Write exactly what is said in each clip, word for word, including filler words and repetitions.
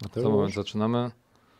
Za moment zaczynamy.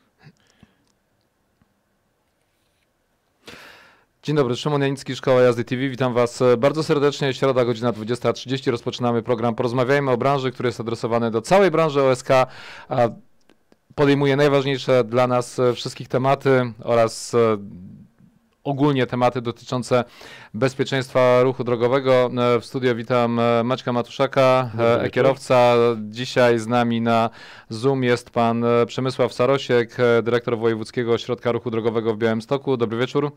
Dzień dobry, Szymon Janicki, Szkoła Jazdy T V. Witam Was bardzo serdecznie. Środa, godzina dwudziesta trzydzieści. Rozpoczynamy program Porozmawiajmy o branży, który jest adresowany do całej branży O S K. Podejmuje najważniejsze dla nas wszystkich tematy oraz ogólnie tematy dotyczące bezpieczeństwa ruchu drogowego. W studio witam Maćka Matuszaka, e-kierowca. Dzisiaj z nami na Zoom jest pan Przemysław Sarosiek, dyrektor Wojewódzkiego Ośrodka Ruchu Drogowego w Białymstoku. Dobry wieczór.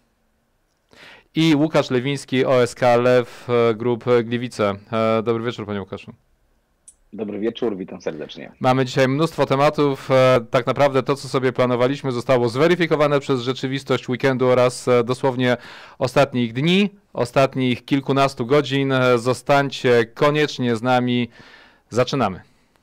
I Łukasz Lewiński, O S K Lew Group Gliwice. Dobry wieczór, panie Łukaszu. Dobry wieczór, witam serdecznie. Mamy dzisiaj mnóstwo tematów. Tak naprawdę to, co sobie planowaliśmy, zostało zweryfikowane przez rzeczywistość weekendu oraz dosłownie ostatnich dni, ostatnich kilkunastu godzin. Zostańcie koniecznie z nami. Zaczynamy.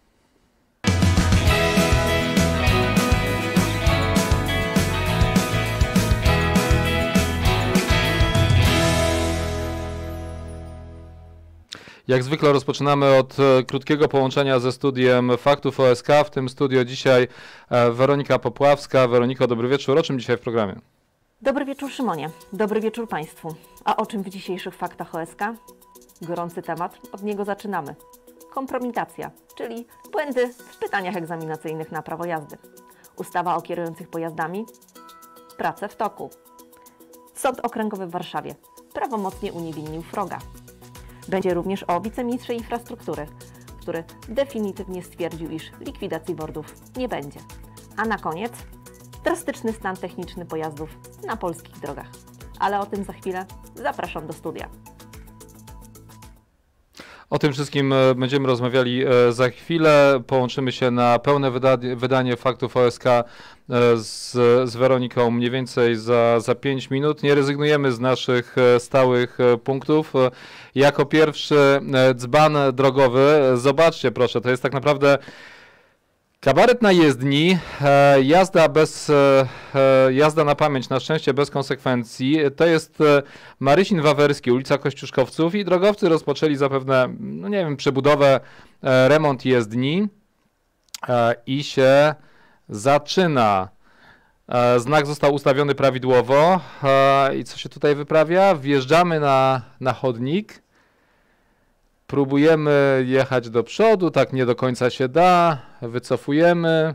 Jak zwykle rozpoczynamy od krótkiego połączenia ze studiem Faktów O S K. W tym studio dzisiaj Weronika Popławska. Weroniko, dobry wieczór. O czym dzisiaj w programie? Dobry wieczór, Szymonie. Dobry wieczór Państwu. A o czym w dzisiejszych Faktach O S K? Gorący temat, od niego zaczynamy. Kompromitacja, czyli błędy w pytaniach egzaminacyjnych na prawo jazdy. Ustawa o kierujących pojazdami. Prace w toku. Sąd Okręgowy w Warszawie prawomocnie uniewinnił wroga. Będzie również o wiceministrze infrastruktury, który definitywnie stwierdził, iż likwidacji bordów nie będzie. A na koniec drastyczny stan techniczny pojazdów na polskich drogach. Ale o tym za chwilę. Zapraszam do studia. O tym wszystkim będziemy rozmawiali za chwilę. Połączymy się na pełne wydanie, wydanie Faktów O S K z, z Weroniką mniej więcej za, za pięć minut. Nie rezygnujemy z naszych stałych punktów. Jako pierwszy dzban drogowy. Zobaczcie proszę, to jest tak naprawdę kabaret na jezdni, jazda bez, jazda na pamięć, na szczęście bez konsekwencji. To jest Marysin Wawerski, ulica Kościuszkowców i drogowcy rozpoczęli zapewne, no nie wiem, przebudowę, remont jezdni i się zaczyna. Znak został ustawiony prawidłowo i co się tutaj wyprawia? Wjeżdżamy na, na chodnik. Próbujemy jechać do przodu, tak nie do końca się da, wycofujemy,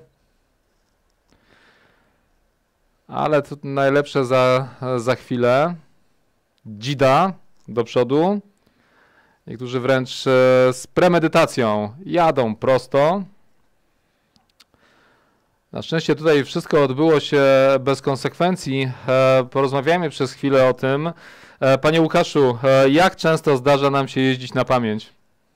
ale to najlepsze za, za chwilę. Dzida do przodu, niektórzy wręcz z premedytacją jadą prosto. Na szczęście tutaj wszystko odbyło się bez konsekwencji. Porozmawiajmy przez chwilę o tym. Panie Łukaszu, jak często zdarza nam się jeździć na pamięć?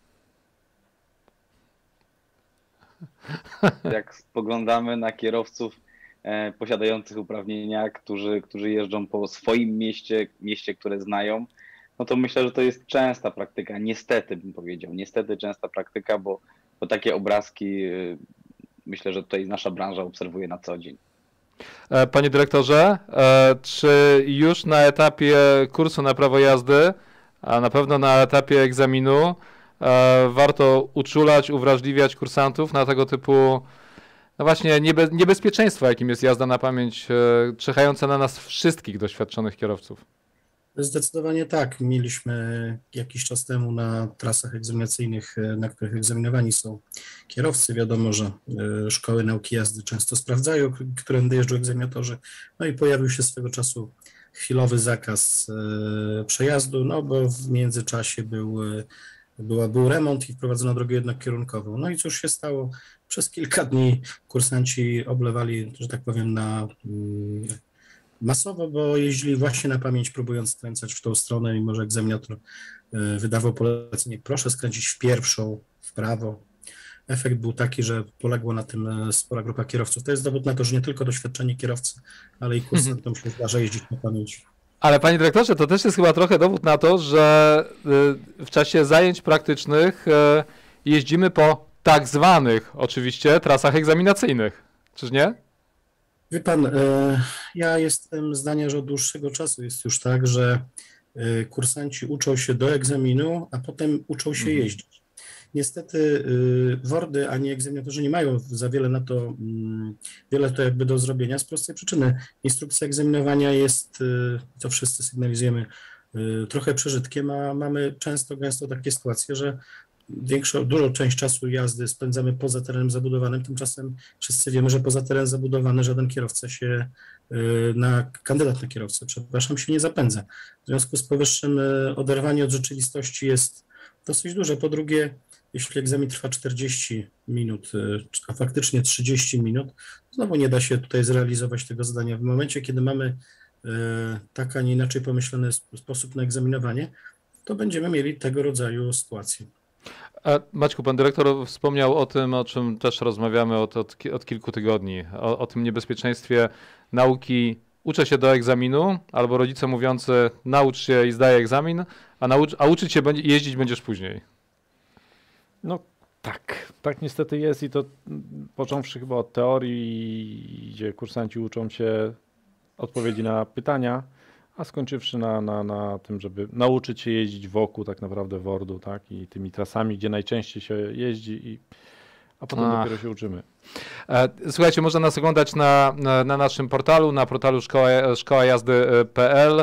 Jak spoglądamy na kierowców e, posiadających uprawnienia, którzy, którzy jeżdżą po swoim mieście, mieście, które znają, no to myślę, że to jest częsta praktyka. Niestety bym powiedział, niestety częsta praktyka, bo, bo takie obrazki e, myślę, że tutaj nasza branża obserwuje na co dzień. Panie dyrektorze, czy już na etapie kursu na prawo jazdy, a na pewno na etapie egzaminu, warto uczulać, uwrażliwiać kursantów na tego typu, no właśnie, niebe, niebezpieczeństwo, jakim jest jazda na pamięć, czyhające na nas wszystkich doświadczonych kierowców? Zdecydowanie tak. Mieliśmy jakiś czas temu na trasach egzaminacyjnych, na których egzaminowani są kierowcy. Wiadomo, że szkoły nauki jazdy często sprawdzają, którędy jeżdżą egzaminatorzy. No i pojawił się swego czasu chwilowy zakaz przejazdu, no bo w międzyczasie był, była, był remont i wprowadzono drogę jednokierunkową. No i cóż się stało? Przez kilka dni kursanci oblewali, że tak powiem, na masowo, bo jeździli właśnie na pamięć, próbując skręcać w tą stronę, mimo że egzaminator wydawał polecenie, proszę skręcić w pierwszą, w prawo. Efekt był taki, że poległo na tym spora grupa kierowców. To jest dowód na to, że nie tylko doświadczenie kierowcy, ale i kursantom się zdarza jeździć na pamięć. Ale panie dyrektorze, to też jest chyba trochę dowód na to, że w czasie zajęć praktycznych jeździmy po tak zwanych oczywiście trasach egzaminacyjnych, czyż nie? Wie pan, ja jestem zdania, że od dłuższego czasu jest już tak, że kursanci uczą się do egzaminu, a potem uczą się jeździć. Niestety WORDy ani egzaminatorzy nie mają za wiele na to, wiele to jakby do zrobienia z prostej przyczyny. Instrukcja egzaminowania jest, to wszyscy sygnalizujemy, trochę przeżytkiem, a mamy często, gęsto takie sytuacje, że większą, dużą część czasu jazdy spędzamy poza terenem zabudowanym, tymczasem wszyscy wiemy, że poza teren zabudowany żaden kierowca się, na kandydat na kierowcę, przepraszam, się nie zapędza. W związku z powyższym oderwanie od rzeczywistości jest dosyć duże. Po drugie, jeśli egzamin trwa czterdzieści minut, a faktycznie trzydzieści minut, znowu nie da się tutaj zrealizować tego zadania. W momencie, kiedy mamy tak, a nie inaczej pomyślany sposób na egzaminowanie, to będziemy mieli tego rodzaju sytuacje. Maćku, pan dyrektor wspomniał o tym, o czym też rozmawiamy od, od, od kilku tygodni, o, o tym niebezpieczeństwie nauki. Uczę się do egzaminu, albo rodzice mówiący naucz się i zdaj egzamin, a, naucz, a uczyć się będzie, jeździć będziesz później. No tak, tak niestety jest i to począwszy chyba od teorii, gdzie kursanci uczą się odpowiedzi na pytania, a skończywszy na, na, na tym, żeby nauczyć się jeździć wokół tak naprawdę WORDu, tak, i tymi trasami, gdzie najczęściej się jeździ, i, a potem Ach. dopiero się uczymy. Słuchajcie, można nas oglądać na, na, na naszym portalu, na portalu szkoła, szkoła jazdy kropka p l,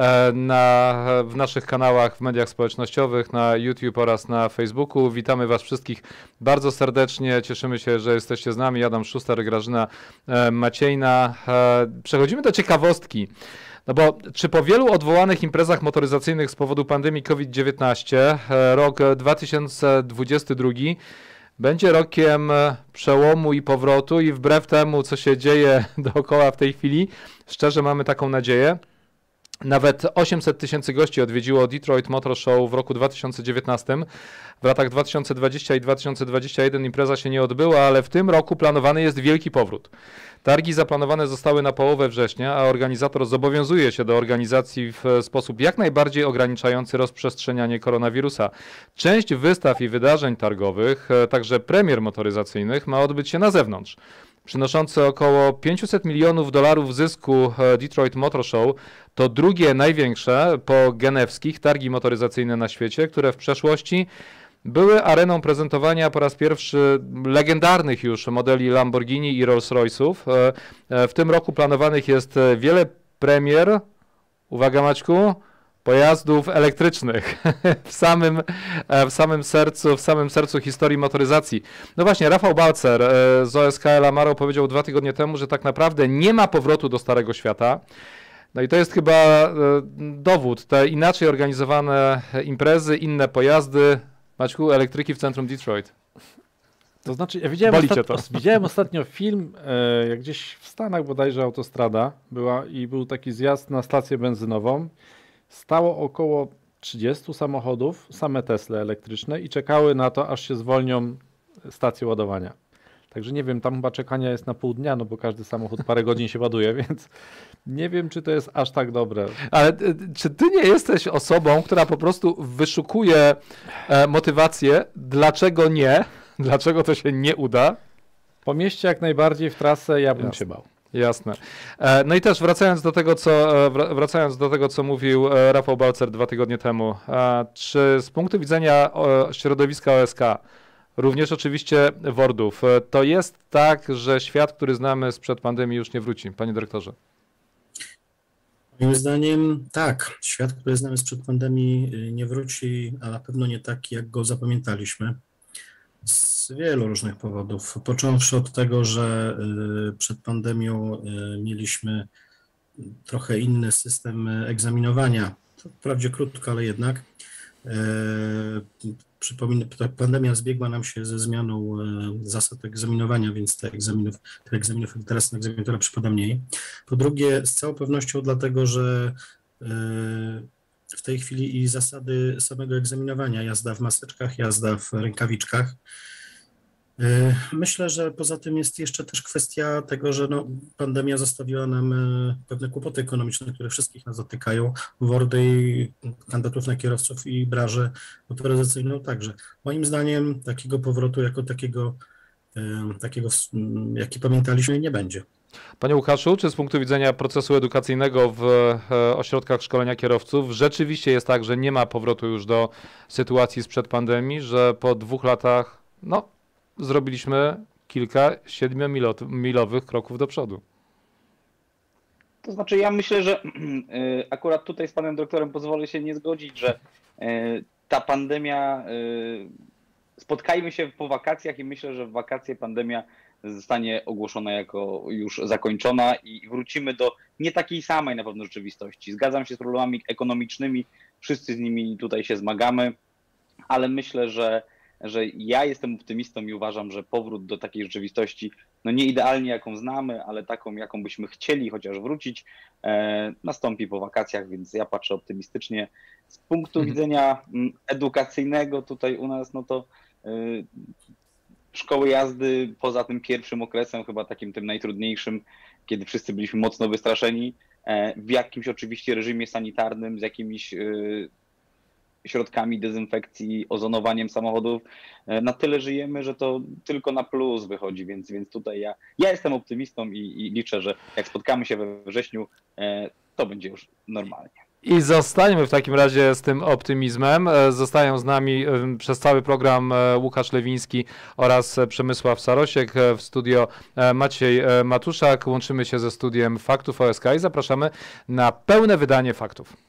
na, w naszych kanałach w mediach społecznościowych, na YouTube oraz na Facebooku. Witamy Was wszystkich bardzo serdecznie, cieszymy się, że jesteście z nami. Adam Szuster, Grażyna Maciejna. Przechodzimy do ciekawostki. No bo czy po wielu odwołanych imprezach motoryzacyjnych z powodu pandemii COVID dziewiętnaście rok dwa tysiące dwudziesty drugi będzie rokiem przełomu i powrotu i wbrew temu, co się dzieje dookoła w tej chwili, szczerze mamy taką nadzieję. Nawet osiemset tysięcy gości odwiedziło Detroit Motor Show w roku dwa tysiące dziewiętnastym. W latach dwa tysiące dwudziestym i dwa tysiące dwudziestym pierwszym impreza się nie odbyła, ale w tym roku planowany jest wielki powrót. Targi zaplanowane zostały na połowę września, a organizator zobowiązuje się do organizacji w sposób jak najbardziej ograniczający rozprzestrzenianie koronawirusa. Część wystaw i wydarzeń targowych, także premier motoryzacyjnych, ma odbyć się na zewnątrz. Przynoszące około pięćset milionów dolarów zysku Detroit Motor Show to drugie największe po genewskich targi motoryzacyjne na świecie, które w przeszłości były areną prezentowania po raz pierwszy legendarnych już modeli Lamborghini i Rolls-Royce'ów. W tym roku planowanych jest wiele premier, uwaga Maćku, pojazdów elektrycznych w samym, w samym sercu, w samym sercu historii motoryzacji. No właśnie, Rafał Balcer z O S K L Amaro powiedział dwa tygodnie temu, że tak naprawdę nie ma powrotu do starego świata. No i to jest chyba dowód. Te inaczej organizowane imprezy, inne pojazdy. Maćku, elektryki w centrum Detroit. To znaczy, ja widziałem, ostat... to. widziałem ostatnio film, e, jak gdzieś w Stanach bodajże autostrada była i był taki zjazd na stację benzynową. Stało około trzydziestu samochodów, same Tesle elektryczne i czekały na to, aż się zwolnią stacje ładowania. Także nie wiem, tam chyba czekania jest na pół dnia, no bo każdy samochód parę godzin się ładuje, więc nie wiem, czy to jest aż tak dobre. Ale czy ty nie jesteś osobą, która po prostu wyszukuje e, motywację, dlaczego nie, dlaczego to się nie uda? Po mieście jak najbardziej, w trasę ja bym Jasne. się bał. Jasne. No i też wracając do tego, co, wracając do tego, co mówił Rafał Balcer dwa tygodnie temu, czy z punktu widzenia środowiska O S K, również oczywiście WORDów, to jest tak, że świat, który znamy sprzed pandemii, już nie wróci, panie dyrektorze? Moim zdaniem tak, świat, który znamy sprzed pandemii, nie wróci, a na pewno nie taki, jak go zapamiętaliśmy. Z wielu różnych powodów, począwszy od tego, że przed pandemią mieliśmy trochę inny system egzaminowania, to wprawdzie krótko, ale jednak. Przypominam, pandemia zbiegła nam się ze zmianą zasad egzaminowania, więc tych egzaminów, tych egzaminów teraz na egzaminatora przypada mniej. Po drugie, z całą pewnością dlatego, że w tej chwili i zasady samego egzaminowania, jazda w maseczkach, jazda w rękawiczkach. Myślę, że poza tym jest jeszcze też kwestia tego, że no, pandemia zostawiła nam pewne kłopoty ekonomiczne, które wszystkich nas dotykają, WORDy i kandydatów na kierowców i branżę motoryzacyjną także. Moim zdaniem takiego powrotu jako takiego, takiego jaki pamiętaliśmy, nie będzie. Panie Łukaszu, czy z punktu widzenia procesu edukacyjnego w e, ośrodkach szkolenia kierowców rzeczywiście jest tak, że nie ma powrotu już do sytuacji sprzed pandemii, że po dwóch latach no, zrobiliśmy kilka siedmiomilowych kroków do przodu? To znaczy ja myślę, że akurat tutaj z panem doktorem pozwolę się nie zgodzić, że ta pandemia, spotkajmy się po wakacjach i myślę, że w wakacje pandemia zostanie ogłoszona jako już zakończona i wrócimy do nie takiej samej na pewno rzeczywistości. Zgadzam się z problemami ekonomicznymi, wszyscy z nimi tutaj się zmagamy, ale myślę, że, że ja jestem optymistą i uważam, że powrót do takiej rzeczywistości, no nie idealnie jaką znamy, ale taką jaką byśmy chcieli chociaż wrócić, e, nastąpi po wakacjach, więc ja patrzę optymistycznie. Z punktu mhm. widzenia edukacyjnego tutaj u nas, no to y, szkoły jazdy poza tym pierwszym okresem, chyba takim tym najtrudniejszym, kiedy wszyscy byliśmy mocno wystraszeni, w jakimś oczywiście reżimie sanitarnym, z jakimiś środkami dezynfekcji, ozonowaniem samochodów, na tyle żyjemy, że to tylko na plus wychodzi, więc, więc tutaj ja, ja jestem optymistą i, i liczę, że jak spotkamy się we wrześniu, to będzie już normalnie. I zostańmy w takim razie z tym optymizmem. Zostają z nami przez cały program Łukasz Lewiński oraz Przemysław Sarosiek. W studio Maciej Matuszak. Łączymy się ze studiem Faktów O S K i zapraszamy na pełne wydanie faktów.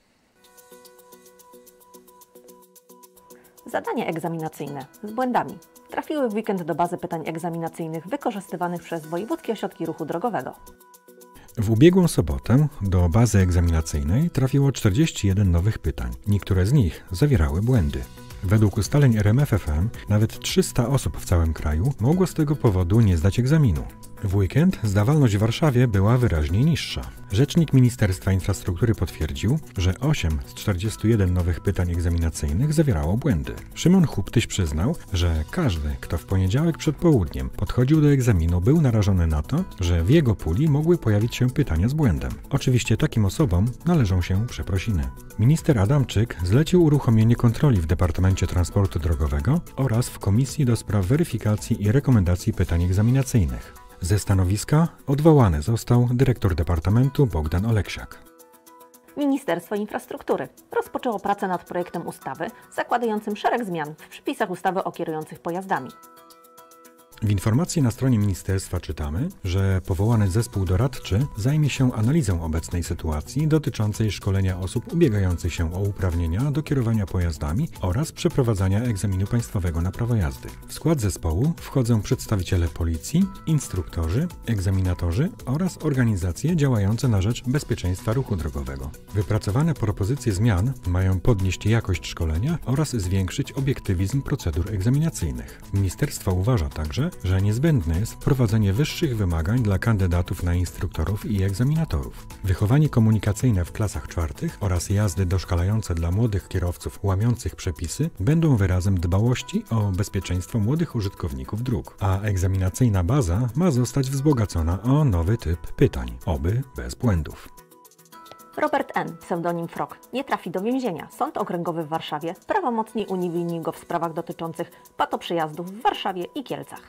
Zadania egzaminacyjne z błędami trafiły w weekend do bazy pytań egzaminacyjnych wykorzystywanych przez wojewódzkie ośrodki ruchu drogowego. W ubiegłą sobotę do bazy egzaminacyjnej trafiło czterdzieści jeden nowych pytań. Niektóre z nich zawierały błędy. Według ustaleń R M F F M nawet trzysta osób w całym kraju mogło z tego powodu nie zdać egzaminu. W weekend zdawalność w Warszawie była wyraźnie niższa. Rzecznik Ministerstwa Infrastruktury potwierdził, że osiem z czterdziestu jeden nowych pytań egzaminacyjnych zawierało błędy. Szymon Huptyś przyznał, że każdy, kto w poniedziałek przed południem podchodził do egzaminu, był narażony na to, że w jego puli mogły pojawić się pytania z błędem. Oczywiście takim osobom należą się przeprosiny. Minister Adamczyk zlecił uruchomienie kontroli w Departamencie Transportu Drogowego oraz w Komisji do Spraw Weryfikacji i Rekomendacji Pytań Egzaminacyjnych. Ze stanowiska odwołany został dyrektor Departamentu Bogdan Oleksiak. Ministerstwo Infrastruktury rozpoczęło pracę nad projektem ustawy zakładającym szereg zmian w przepisach ustawy o kierujących pojazdami. W informacji na stronie ministerstwa czytamy, że powołany zespół doradczy zajmie się analizą obecnej sytuacji dotyczącej szkolenia osób ubiegających się o uprawnienia do kierowania pojazdami oraz przeprowadzania egzaminu państwowego na prawo jazdy. W skład zespołu wchodzą przedstawiciele policji, instruktorzy, egzaminatorzy oraz organizacje działające na rzecz bezpieczeństwa ruchu drogowego. Wypracowane propozycje zmian mają podnieść jakość szkolenia oraz zwiększyć obiektywizm procedur egzaminacyjnych. Ministerstwo uważa także, że niezbędne jest wprowadzenie wyższych wymagań dla kandydatów na instruktorów i egzaminatorów. Wychowanie komunikacyjne w klasach czwartych oraz jazdy doszkalające dla młodych kierowców łamiących przepisy będą wyrazem dbałości o bezpieczeństwo młodych użytkowników dróg, a egzaminacyjna baza ma zostać wzbogacona o nowy typ pytań, oby bez błędów. Robert N., pseudonim Frog, nie trafi do więzienia. Sąd Okręgowy w Warszawie prawomocnie uniewinnił go w sprawach dotyczących patoprzejazdów w Warszawie i Kielcach.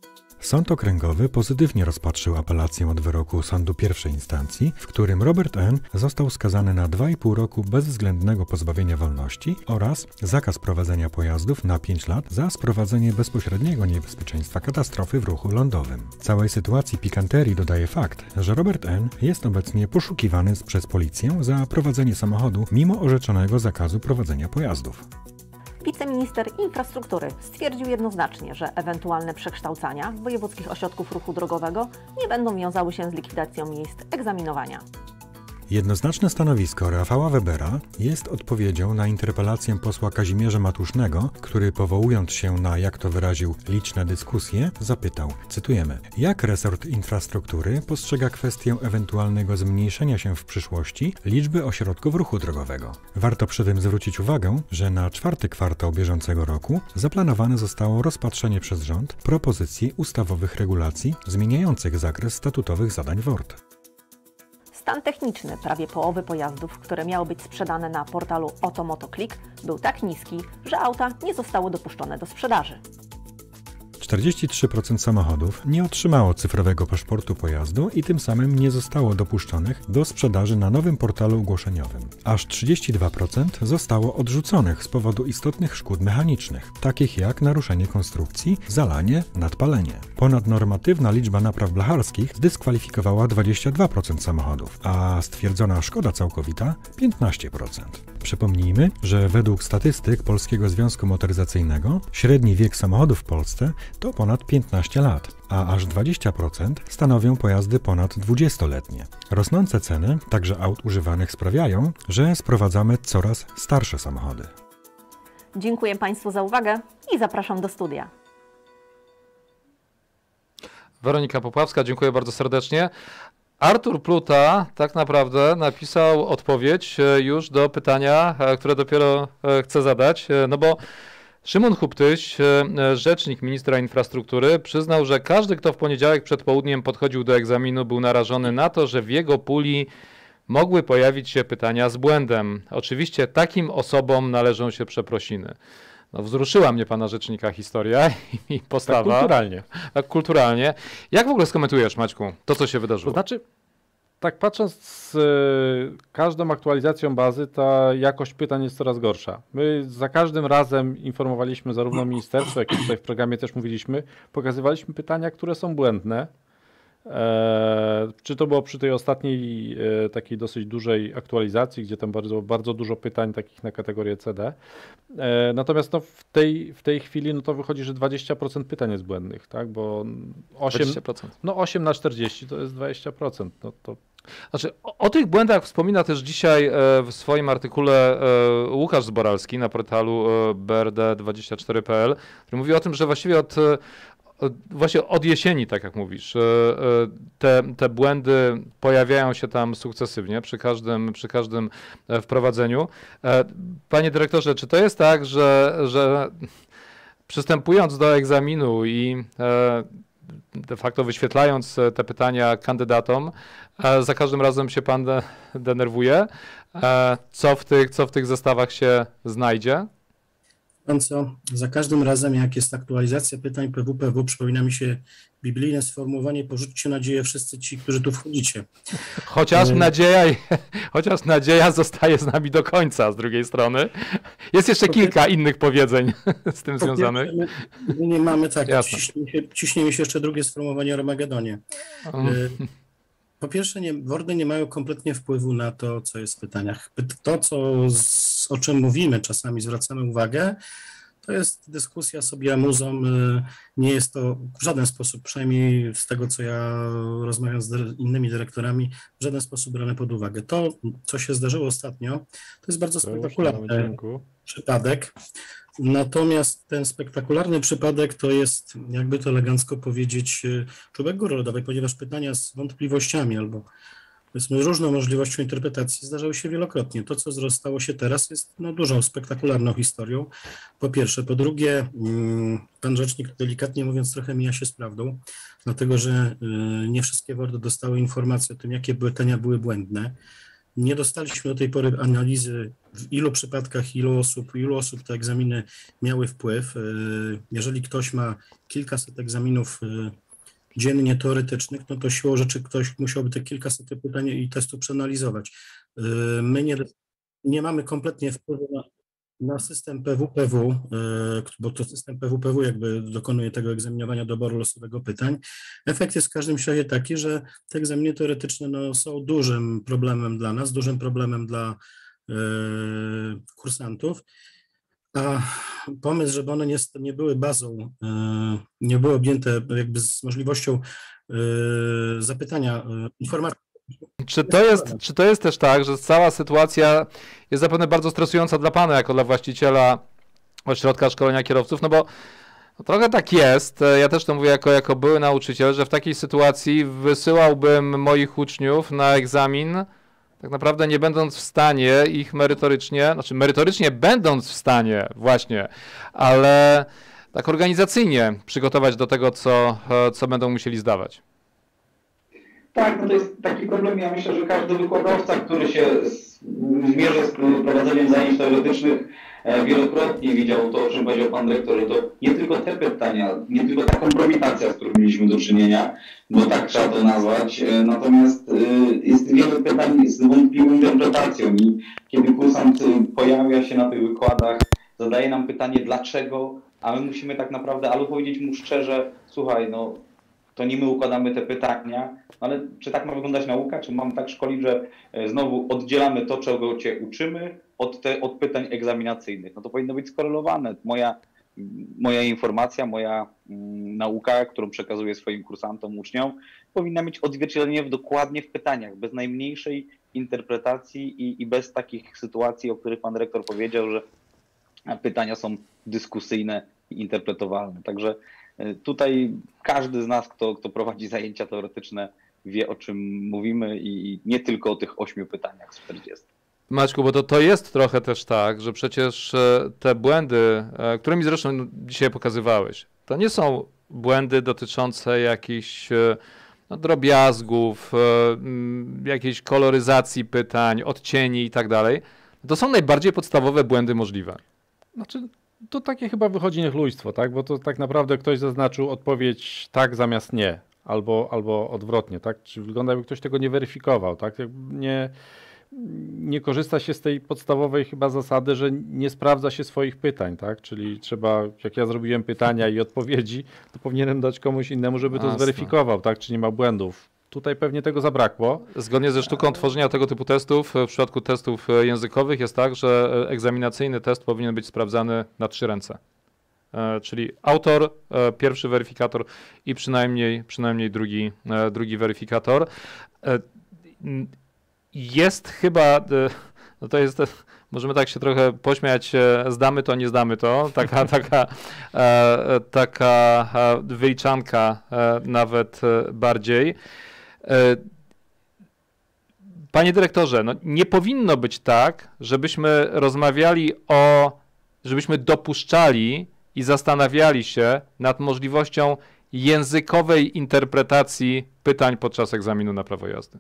Sąd Okręgowy pozytywnie rozpatrzył apelację od wyroku sądu pierwszej instancji, w którym Robert N. został skazany na dwa i pół roku bezwzględnego pozbawienia wolności oraz zakaz prowadzenia pojazdów na pięć lat za sprowadzenie bezpośredniego niebezpieczeństwa katastrofy w ruchu lądowym. Całej sytuacji pikanterii dodaje fakt, że Robert N. jest obecnie poszukiwany przez policję za prowadzenie samochodu mimo orzeczonego zakazu prowadzenia pojazdów. Wiceminister infrastruktury stwierdził jednoznacznie, że ewentualne przekształcania wojewódzkich ośrodków ruchu drogowego nie będą wiązały się z likwidacją miejsc egzaminowania. Jednoznaczne stanowisko Rafała Webera jest odpowiedzią na interpelację posła Kazimierza Matusznego, który powołując się na, jak to wyraził, liczne dyskusje, zapytał, cytujemy, jak resort infrastruktury postrzega kwestię ewentualnego zmniejszenia się w przyszłości liczby ośrodków ruchu drogowego. Warto przy tym zwrócić uwagę, że na czwarty kwartał bieżącego roku zaplanowane zostało rozpatrzenie przez rząd propozycji ustawowych regulacji zmieniających zakres statutowych zadań W O R D. Stan techniczny prawie połowy pojazdów, które miały być sprzedane na portalu Oto Moto Click, był tak niski, że auta nie zostały dopuszczone do sprzedaży. czterdzieści trzy procent samochodów nie otrzymało cyfrowego paszportu pojazdu i tym samym nie zostało dopuszczonych do sprzedaży na nowym portalu ogłoszeniowym. Aż trzydzieści dwa procent zostało odrzuconych z powodu istotnych szkód mechanicznych, takich jak naruszenie konstrukcji, zalanie, nadpalenie. Ponadnormatywna liczba napraw blacharskich zdyskwalifikowała dwadzieścia dwa procent samochodów, a stwierdzona szkoda całkowita piętnaście procent. Przypomnijmy, że według statystyk Polskiego Związku Motoryzacyjnego średni wiek samochodów w Polsce to ponad piętnaście lat, a aż dwadzieścia procent stanowią pojazdy ponad dwudziestoletnie. Rosnące ceny, także aut używanych, sprawiają, że sprowadzamy coraz starsze samochody. Dziękuję Państwu za uwagę i zapraszam do studia. Weronika Popławska, dziękuję bardzo serdecznie. Artur Pluta tak naprawdę napisał odpowiedź już do pytania, które dopiero chcę zadać, no bo Szymon Huptyś, rzecznik ministra infrastruktury, przyznał, że każdy, kto w poniedziałek przed południem podchodził do egzaminu, był narażony na to, że w jego puli mogły pojawić się pytania z błędem. Oczywiście takim osobom należą się przeprosiny. No, wzruszyła mnie pana rzecznika historia i postawa. Tak kulturalnie. Tak kulturalnie. Jak w ogóle skomentujesz, Maćku, to, co się wydarzyło? To znaczy, tak patrząc z y, każdą aktualizacją bazy, ta jakość pytań jest coraz gorsza. My za każdym razem informowaliśmy zarówno ministerstwo, jak i tutaj w programie też mówiliśmy, pokazywaliśmy pytania, które są błędne. E, czy to było przy tej ostatniej e, takiej dosyć dużej aktualizacji, gdzie tam bardzo, bardzo dużo pytań takich na kategorię C D. E, natomiast no, w, tej, w tej chwili no, to wychodzi, że dwadzieścia procent pytań jest błędnych, tak? Bo osiem, dwadzieścia procent. No osiem na czterdzieści to jest dwadzieścia procent. No, to... Znaczy, o, o tych błędach wspomina też dzisiaj e, w swoim artykule e, Łukasz Zboralski na portalu e, B R D dwadzieścia cztery kropka P L, który mówi o tym, że właściwie od Właśnie od jesieni, tak jak mówisz, te, te błędy pojawiają się tam sukcesywnie przy każdym, przy każdym wprowadzeniu. Panie dyrektorze, czy to jest tak, że, że przystępując do egzaminu i de facto wyświetlając te pytania kandydatom, za każdym razem się pan de, denerwuje? Co w tych, co w tych zestawach się znajdzie? Pan co, za każdym razem, jak jest aktualizacja pytań P W P W, przypomina mi się biblijne sformułowanie: porzućcie nadzieję wszyscy ci, którzy tu wchodzicie. Chociaż nadzieja, chociaż nadzieja zostaje z nami do końca z drugiej strony. Jest jeszcze kilka innych powiedzeń z tym związanych. My nie mamy tak, ciśnie mi, się, ciśnie mi się jeszcze drugie sformułowanie o Armagedonie. Po pierwsze, nie, WORDy nie mają kompletnie wpływu na to, co jest w pytaniach. To, co, z, o czym mówimy, czasami zwracamy uwagę, to jest dyskusja sobie amuzą. Nie jest to w żaden sposób, przynajmniej z tego, co ja rozmawiam z innymi dyrektorami, w żaden sposób brane pod uwagę. To, co się zdarzyło ostatnio, to jest bardzo spektakularny przypadek. Natomiast ten spektakularny przypadek to jest, jakby to elegancko powiedzieć, czubek góry lodowej, ponieważ pytania z wątpliwościami albo powiedzmy różną możliwością interpretacji zdarzały się wielokrotnie. To, co stało się teraz, jest no, dużą, spektakularną historią, po pierwsze. Po drugie, pan rzecznik, delikatnie mówiąc, trochę mija się z prawdą, dlatego że nie wszystkie WORDy dostały informację o tym, jakie pytania były błędne. Nie dostaliśmy do tej pory analizy, w ilu przypadkach, ilu osób, ilu osób te egzaminy miały wpływ. Jeżeli ktoś ma kilkaset egzaminów dziennie teoretycznych, no to siłą rzeczy ktoś musiałby te kilkaset pytań i testów przeanalizować. My nie, nie mamy kompletnie wpływu na, na system P W P W, bo to system P W P W jakby dokonuje tego egzaminowania doboru losowego pytań. Efekt jest w każdym razie taki, że te egzaminy teoretyczne no, są dużym problemem dla nas, dużym problemem dla e, kursantów, a pomysł, żeby one nie, nie były bazą, e, nie były objęte jakby z możliwością e, zapytania e, informacji. Czy to, jest, czy to jest też tak, że cała sytuacja jest zapewne bardzo stresująca dla pana, jako dla właściciela ośrodka szkolenia kierowców, no bo trochę tak jest, ja też to mówię jako, jako były nauczyciel, że w takiej sytuacji wysyłałbym moich uczniów na egzamin, tak naprawdę nie będąc w stanie ich merytorycznie, znaczy merytorycznie będąc w stanie właśnie, ale tak organizacyjnie przygotować do tego, co, co będą musieli zdawać. Tak, no to jest taki problem. Ja myślę, że każdy wykładowca, który się mierzy z prowadzeniem zajęć teoretycznych, wielokrotnie widział to, o czym powiedział pan dyrektor, że to nie tylko te pytania, nie tylko ta kompromitacja, z którą mieliśmy do czynienia, bo tak trzeba to nazwać, natomiast jest wiele pytań z wątpliwą interpretacją i kiedy kursant pojawia się na tych wykładach, zadaje nam pytanie dlaczego, a my musimy tak naprawdę albo powiedzieć mu szczerze, słuchaj, no to nie my układamy te pytania, ale czy tak ma wyglądać nauka, czy mamy tak szkolić, że znowu oddzielamy to, czego cię uczymy, od, te, od pytań egzaminacyjnych. No to powinno być skorelowane. Moja, moja informacja, moja mm, nauka, którą przekazuję swoim kursantom, uczniom, powinna mieć odzwierciedlenie w, dokładnie w pytaniach, bez najmniejszej interpretacji i, i bez takich sytuacji, o których pan dyrektor powiedział, że pytania są dyskusyjne i interpretowalne. Także tutaj każdy z nas, kto, kto prowadzi zajęcia teoretyczne, wie, o czym mówimy i, i nie tylko o tych ośmiu pytaniach z czterdziestu. Maćku, bo to, to jest trochę też tak, że przecież te błędy, które mi zresztą dzisiaj pokazywałeś, to nie są błędy dotyczące jakichś no, drobiazgów, jakiejś koloryzacji pytań, odcieni i tak dalej. To są najbardziej podstawowe błędy możliwe. Znaczy, to takie chyba wychodzi niechlujstwo, tak? Bo to tak naprawdę ktoś zaznaczył odpowiedź tak zamiast nie, albo, albo odwrotnie, tak? Czy wygląda, jakby ktoś tego nie weryfikował, tak? Nie, nie korzysta się z tej podstawowej chyba zasady, że nie sprawdza się swoich pytań, tak? Czyli trzeba, jak ja zrobiłem pytania i odpowiedzi, to powinienem dać komuś innemu, żeby to Jasne. zweryfikował, tak? Czy nie ma błędów. Tutaj pewnie tego zabrakło. Zgodnie ze sztuką tworzenia tego typu testów, w przypadku testów językowych jest tak, że egzaminacyjny test powinien być sprawdzany na trzy ręce. Czyli autor, pierwszy weryfikator i przynajmniej, przynajmniej drugi, drugi weryfikator. Jest chyba, no to jest, możemy tak się trochę pośmiać, zdamy to, nie zdamy to, taka, taka, taka wyliczanka nawet bardziej. Panie dyrektorze, no nie powinno być tak, żebyśmy rozmawiali o, żebyśmy dopuszczali i zastanawiali się nad możliwością językowej interpretacji pytań podczas egzaminu na prawo jazdy.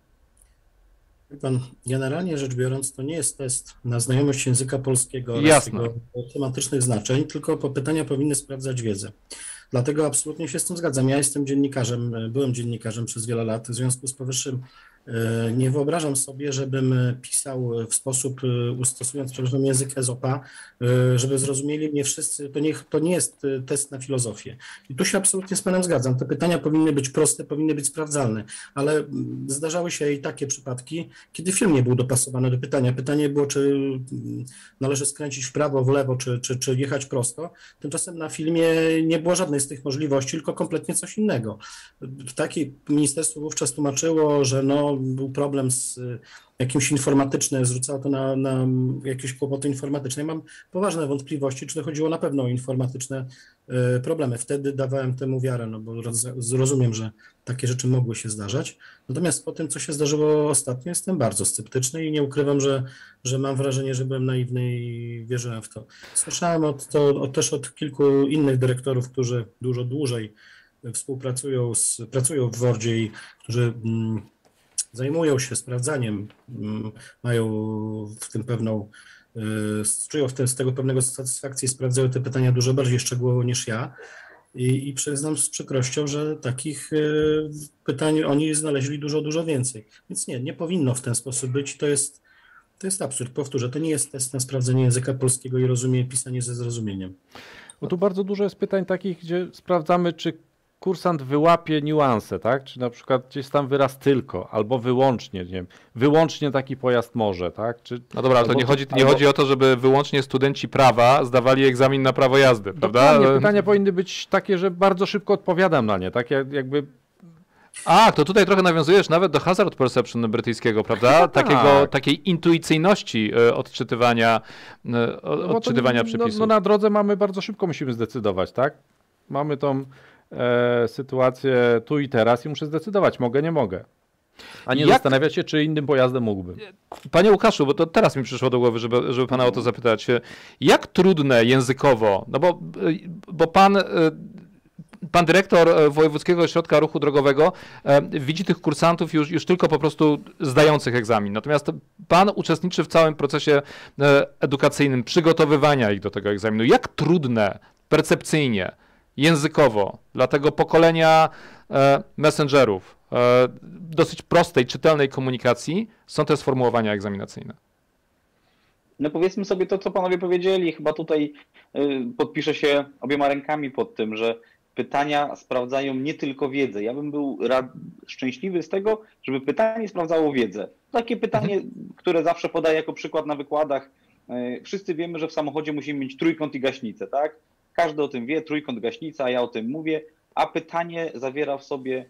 Wie pan, generalnie rzecz biorąc, to nie jest test na znajomość języka polskiego oraz Jasne. jego tematycznych znaczeń, tylko po pytania powinny sprawdzać wiedzę. Dlatego absolutnie się z tym zgadzam. Ja jestem dziennikarzem, byłem dziennikarzem przez wiele lat, w związku z powyższym nie wyobrażam sobie, żebym pisał w sposób, stosując, przepraszam, język Ezopa, żeby zrozumieli mnie wszyscy, to nie, to nie jest test na filozofię. I tu się absolutnie z panem zgadzam. Te pytania powinny być proste, powinny być sprawdzalne, ale zdarzały się i takie przypadki, kiedy film nie był dopasowany do pytania. Pytanie było, czy należy skręcić w prawo, w lewo, czy, czy, czy jechać prosto. Tymczasem na filmie nie było żadnej z tych możliwości, tylko kompletnie coś innego. Takie ministerstwo wówczas tłumaczyło, że no, był problem z jakimś informatycznym, zwrócało to na, na jakieś kłopoty informatyczne. Ja mam poważne wątpliwości, czy to chodziło na pewno o informatyczne y, problemy. Wtedy dawałem temu wiarę, no bo roz, zrozumiem, że takie rzeczy mogły się zdarzać. Natomiast po tym, co się zdarzyło ostatnio, jestem bardzo sceptyczny i nie ukrywam, że, że mam wrażenie, że byłem naiwny i wierzyłem w to. Słyszałem od, to, od, też od kilku innych dyrektorów, którzy dużo dłużej współpracują, z, pracują w Wordzie i którzy mm, zajmują się sprawdzaniem, mają w tym pewną, czują w tym, z tego pewnego satysfakcję i sprawdzają te pytania dużo bardziej szczegółowo niż ja. I, i przyznam z przykrością, że takich pytań oni znaleźli dużo, dużo więcej. Więc nie, nie powinno w ten sposób być. To jest, to jest absurd. Powtórzę, to nie jest test na sprawdzenie języka polskiego i rozumie pisanie ze zrozumieniem. Bo tu bardzo dużo jest pytań takich, gdzie sprawdzamy, czy kursant wyłapie niuanse, tak? Czy na przykład gdzieś tam wyraz tylko, albo wyłącznie, nie wiem, wyłącznie taki pojazd może, tak? Czy, no dobra, ale to nie chodzi, nie albo... chodzi o to, żeby wyłącznie studenci prawa zdawali egzamin na prawo jazdy, prawda? Nie, pytania powinny być takie, że bardzo szybko odpowiadam na nie, tak? jakby... A, to tutaj trochę nawiązujesz nawet do hazard perception brytyjskiego, prawda? Takiego, tak. Takiej intuicyjności odczytywania, odczytywania no przepisów. No, no na drodze mamy bardzo szybko, musimy zdecydować, tak? Mamy tą e, sytuację tu i teraz i muszę zdecydować, mogę, nie mogę. A nie Jak... zastanawiać się, czy innym pojazdem mógłbym. Panie Łukaszu, bo to teraz mi przyszło do głowy, żeby, żeby pana o to zapytać. Jak trudne językowo, no bo, bo pan pan dyrektor Wojewódzkiego Ośrodka Ruchu Drogowego widzi tych kursantów już, już tylko po prostu zdających egzamin. Natomiast pan uczestniczy w całym procesie edukacyjnym, przygotowywania ich do tego egzaminu. Jak trudne percepcyjnie, językowo dla tego pokolenia messengerów, dosyć prostej, czytelnej komunikacji są te sformułowania egzaminacyjne? No powiedzmy sobie to, co panowie powiedzieli. Chyba tutaj podpiszę się obiema rękami pod tym, że pytania sprawdzają nie tylko wiedzę. Ja bym był rad, szczęśliwy z tego, żeby pytanie sprawdzało wiedzę. Takie pytanie, które zawsze podaję jako przykład na wykładach. Wszyscy wiemy, że w samochodzie musimy mieć trójkąt i gaśnicę, tak? Każdy o tym wie, trójkąt, gaśnica, ja o tym mówię, a pytanie zawiera w sobie,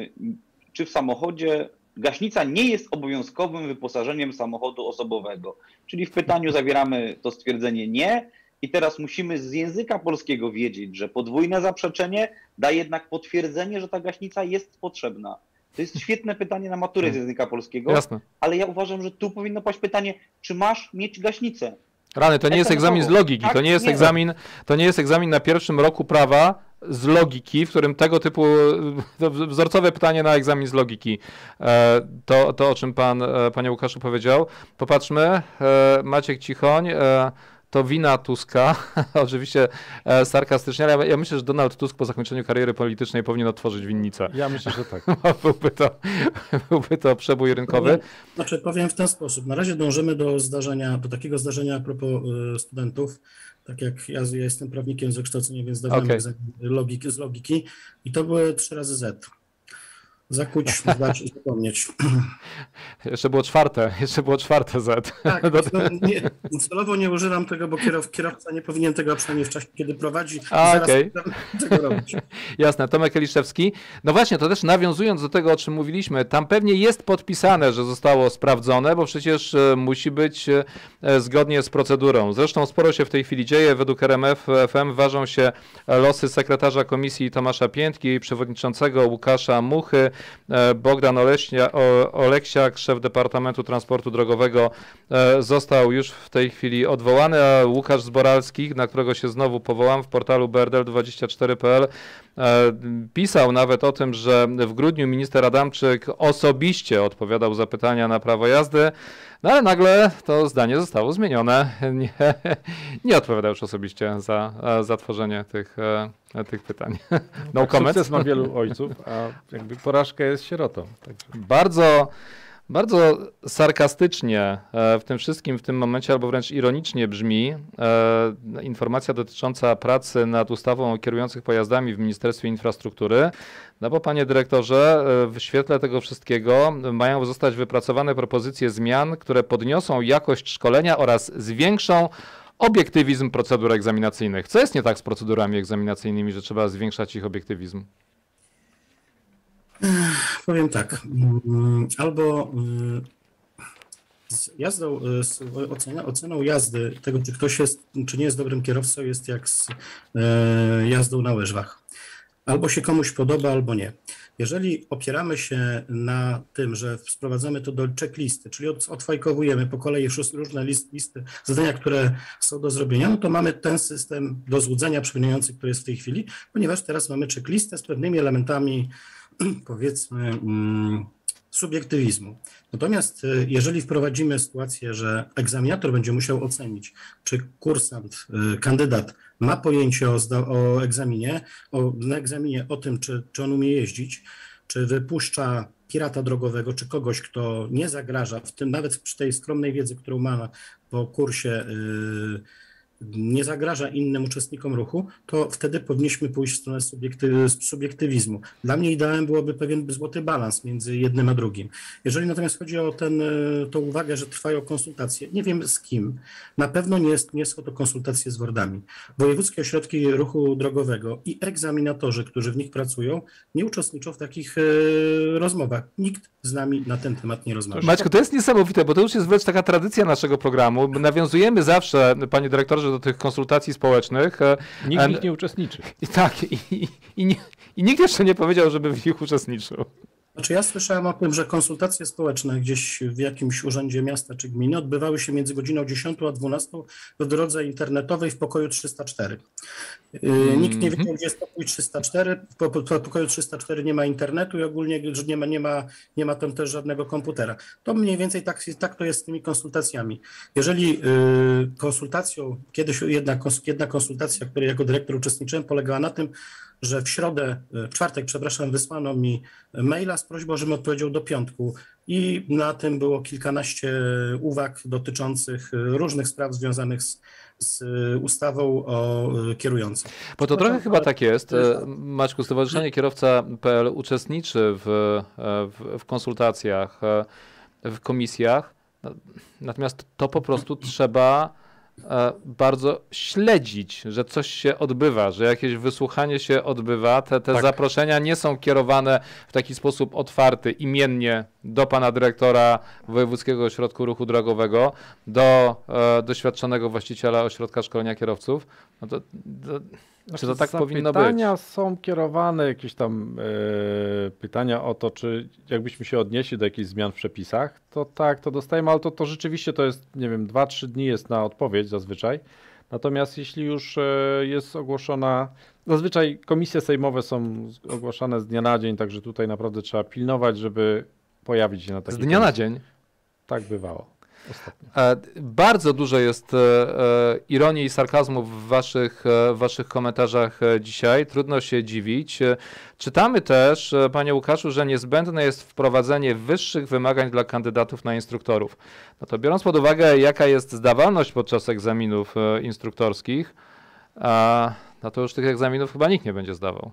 czy w samochodzie gaśnica nie jest obowiązkowym wyposażeniem samochodu osobowego. Czyli w pytaniu zawieramy to stwierdzenie nie i teraz musimy z języka polskiego wiedzieć, że podwójne zaprzeczenie da jednak potwierdzenie, że ta gaśnica jest potrzebna. To jest świetne pytanie na maturę z języka polskiego, Jasne. Ale ja uważam, że tu powinno paść pytanie, czy masz mieć gaśnicę? Rany, to nie jest egzamin z logiki, to nie jest egzamin, to nie jest egzamin na pierwszym roku prawa z logiki, w którym tego typu wzorcowe pytanie na egzamin z logiki, to, to o czym pan, panie Łukaszu, powiedział. Popatrzmy, Maciek Cichoń, to wina Tuska, oczywiście sarkastycznie, ale ja myślę, że Donald Tusk po zakończeniu kariery politycznej powinien otworzyć winnicę. Ja myślę, że tak. byłby, to, byłby to przebój rynkowy. Znaczy powiem w ten sposób, na razie dążymy do zdarzenia, do takiego zdarzenia a propos studentów, tak jak ja, ja jestem prawnikiem z wykształcenia, więc zdawałem Okay. egzamin logiki, z logiki i to były trzy razy Z. Zakuć, zdać i zapomnieć. Jeszcze było czwarte, jeszcze było czwarte Z. Tak, no, nie, celowo nie używam tego, bo kierow, kierowca nie powinien tego, a przynajmniej w czasie, kiedy prowadzi, A, zaraz okay. tego robić. Jasne, Tomek Eliszewski. No właśnie, to też nawiązując do tego, o czym mówiliśmy, tam pewnie jest podpisane, że zostało sprawdzone, bo przecież musi być zgodnie z procedurą. Zresztą sporo się w tej chwili dzieje. Według R M F F M ważą się losy sekretarza komisji Tomasza Piętki i przewodniczącego Łukasza Muchy. Bogdan Oleśnia, Oleksiak, szef Departamentu Transportu Drogowego, został już w tej chwili odwołany, a Łukasz Zboralski, na którego się znowu powołam, w portalu B R D L dwadzieścia cztery kropka P L pisał nawet o tym, że w grudniu minister Adamczyk osobiście odpowiadał za pytania na prawo jazdy, no ale nagle to zdanie zostało zmienione. Nie, nie odpowiadał już osobiście za, za tworzenie tych, tych pytań. No tak, comment. Sukces ma wielu ojców, a jakby porażka jest sierotą. Także. Bardzo, bardzo sarkastycznie w tym wszystkim w tym momencie, albo wręcz ironicznie brzmi informacja dotycząca pracy nad ustawą o kierujących pojazdami w Ministerstwie Infrastruktury. No bo panie dyrektorze, w świetle tego wszystkiego mają zostać wypracowane propozycje zmian, które podniosą jakość szkolenia oraz zwiększą obiektywizm procedur egzaminacyjnych. Co jest nie tak z procedurami egzaminacyjnymi, że trzeba zwiększać ich obiektywizm? Powiem tak, albo z jazdą, z ocena, oceną jazdy tego, czy ktoś jest, czy nie jest dobrym kierowcą, jest jak z jazdą na łyżwach. Albo się komuś podoba, albo nie. Jeżeli opieramy się na tym, że sprowadzamy to do checklisty, czyli odfajkowujemy po kolei różne listy, zadania, które są do zrobienia, no to mamy ten system do złudzenia przypominający, który jest w tej chwili, ponieważ teraz mamy checklistę z pewnymi elementami, powiedzmy, mm, subiektywizmu. Natomiast jeżeli wprowadzimy sytuację, że egzaminator będzie musiał ocenić, czy kursant, kandydat ma pojęcie o, o egzaminie, o, na egzaminie o tym, czy, czy on umie jeździć, czy wypuszcza pirata drogowego, czy kogoś, kto nie zagraża, w tym nawet przy tej skromnej wiedzy, którą ma po kursie, yy, nie zagraża innym uczestnikom ruchu, to wtedy powinniśmy pójść w stronę subiekty, subiektywizmu. Dla mnie ideałem byłoby pewien złoty balans między jednym a drugim. Jeżeli natomiast chodzi o ten, tą uwagę, że trwają konsultacje, nie wiem z kim, na pewno nie, jest, nie są to konsultacje z wordami. Wojewódzkie ośrodki ruchu drogowego i egzaminatorzy, którzy w nich pracują, nie uczestniczą w takich e, rozmowach. Nikt z nami na ten temat nie rozmawia. Maćku, to jest niesamowite, bo to już jest wręcz taka tradycja naszego programu. Nawiązujemy zawsze, panie dyrektorze, do tych konsultacji społecznych. Nikt w nich nie uczestniczy. I tak, i, i, i, i nikt jeszcze nie powiedział, żeby w nich uczestniczył. Znaczy ja słyszałem o tym, że konsultacje społeczne gdzieś w jakimś urzędzie miasta czy gminy odbywały się między godziną dziesiątą a dwunastą w drodze internetowej w pokoju trzysta cztery. Mm-hmm. Nikt nie wiedział, gdzie jest pokój trzysta cztery. W pokoju trzysta cztery nie ma internetu i ogólnie nie ma, nie ma, nie ma tam też żadnego komputera. To mniej więcej tak, tak to jest z tymi konsultacjami. Jeżeli y, konsultacją, kiedyś jedna, jedna konsultacja, w której jako dyrektor uczestniczyłem, polegała na tym, że w środę, w czwartek, przepraszam, wysłano mi maila z prośbą, żebym odpowiedział do piątku i na tym było kilkanaście uwag dotyczących różnych spraw związanych z, z ustawą o kierujących. Bo to trochę chyba tak jest. Maćku, Stowarzyszenie Kierowca kropka p l uczestniczy w, w, w konsultacjach, w komisjach, natomiast to po prostu trzeba bardzo śledzić, że coś się odbywa, że jakieś wysłuchanie się odbywa. Te, te tak. zaproszenia nie są kierowane w taki sposób otwarty, imiennie do pana dyrektora Wojewódzkiego Ośrodku Ruchu Drogowego, do e, doświadczonego właściciela Ośrodka Szkolenia Kierowców. No to, to, czy to tak powinno być? Pytania są kierowane, jakieś tam e, pytania o to, czy jakbyśmy się odnieśli do jakichś zmian w przepisach, to tak, to dostajemy, ale to, to rzeczywiście to jest, nie wiem, dwa trzy dni jest na odpowiedź zazwyczaj. Natomiast jeśli już e, jest ogłoszona, zazwyczaj komisje sejmowe są ogłaszane z dnia na dzień, także tutaj naprawdę trzeba pilnować, żeby pojawić się na takiej Z dnia komisji. na dzień? Tak bywało. Ostatnio. Bardzo dużo jest ironii i sarkazmu w waszych, w waszych komentarzach dzisiaj. Trudno się dziwić. Czytamy też, panie Łukaszu, że niezbędne jest wprowadzenie wyższych wymagań dla kandydatów na instruktorów. No to biorąc pod uwagę, jaka jest zdawalność podczas egzaminów instruktorskich, no to już tych egzaminów chyba nikt nie będzie zdawał.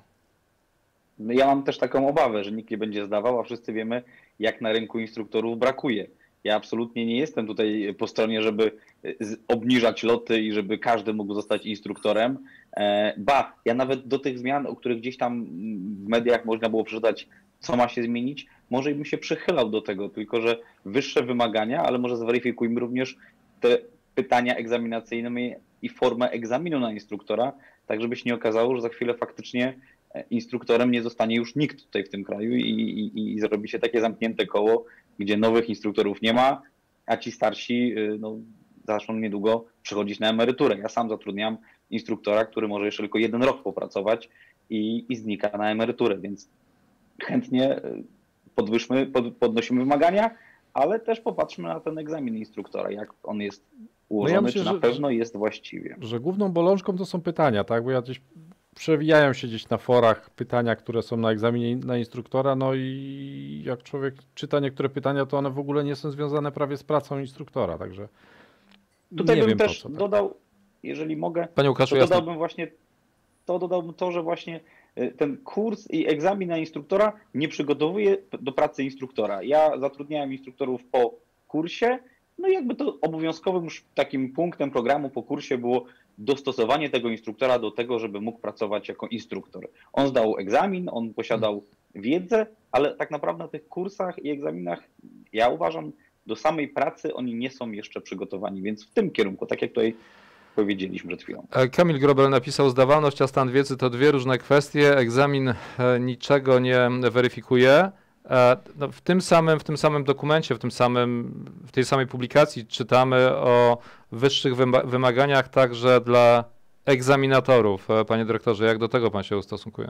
Ja mam też taką obawę, że nikt nie będzie zdawał, a wszyscy wiemy, jak na rynku instruktorów brakuje. Ja absolutnie nie jestem tutaj po stronie, żeby obniżać loty i żeby każdy mógł zostać instruktorem. Ba, ja nawet do tych zmian, o których gdzieś tam w mediach można było przeczytać, co ma się zmienić, może bym się przychylał do tego, tylko że wyższe wymagania, ale może zweryfikujmy również te pytania egzaminacyjne i formę egzaminu na instruktora, tak żeby się nie okazało, że za chwilę faktycznie instruktorem nie zostanie już nikt tutaj w tym kraju i, i, i zrobi się takie zamknięte koło, gdzie nowych instruktorów nie ma, a ci starsi no, zaczną niedługo przechodzić na emeryturę. Ja sam zatrudniam instruktora, który może jeszcze tylko jeden rok popracować i, i znika na emeryturę, więc chętnie podwyższmy, pod, podnosimy wymagania, ale też popatrzmy na ten egzamin instruktora, jak on jest ułożony, no ja myślę, czy na że, pewno jest właściwie. Że główną bolączką to są pytania, tak? Bo ja gdzieś przewijają się gdzieś na forach pytania, które są na egzaminie na instruktora, no i jak człowiek czyta niektóre pytania, to one w ogóle nie są związane prawie z pracą instruktora, także tutaj nie bym wiem też po co, dodał, tak. jeżeli mogę, Panie Łukaszu, to dodałbym jasne. właśnie to dodałbym to, że właśnie ten kurs i egzamin na instruktora nie przygotowuje do pracy instruktora. Ja zatrudniałem instruktorów po kursie, no i jakby to obowiązkowym już takim punktem programu po kursie było dostosowanie tego instruktora do tego, żeby mógł pracować jako instruktor. On zdał egzamin, on posiadał wiedzę, ale tak naprawdę na tych kursach i egzaminach, ja uważam, do samej pracy oni nie są jeszcze przygotowani, więc w tym kierunku, tak jak tutaj powiedzieliśmy przed chwilą. Kamil Grobel napisał, zdawalność a stan wiedzy to dwie różne kwestie, egzamin niczego nie weryfikuje. No, w tym samym, w tym samym dokumencie, w tym samym, w tej samej publikacji czytamy o wyższych wymaganiach także dla egzaminatorów. Panie dyrektorze, jak do tego pan się ustosunkuje?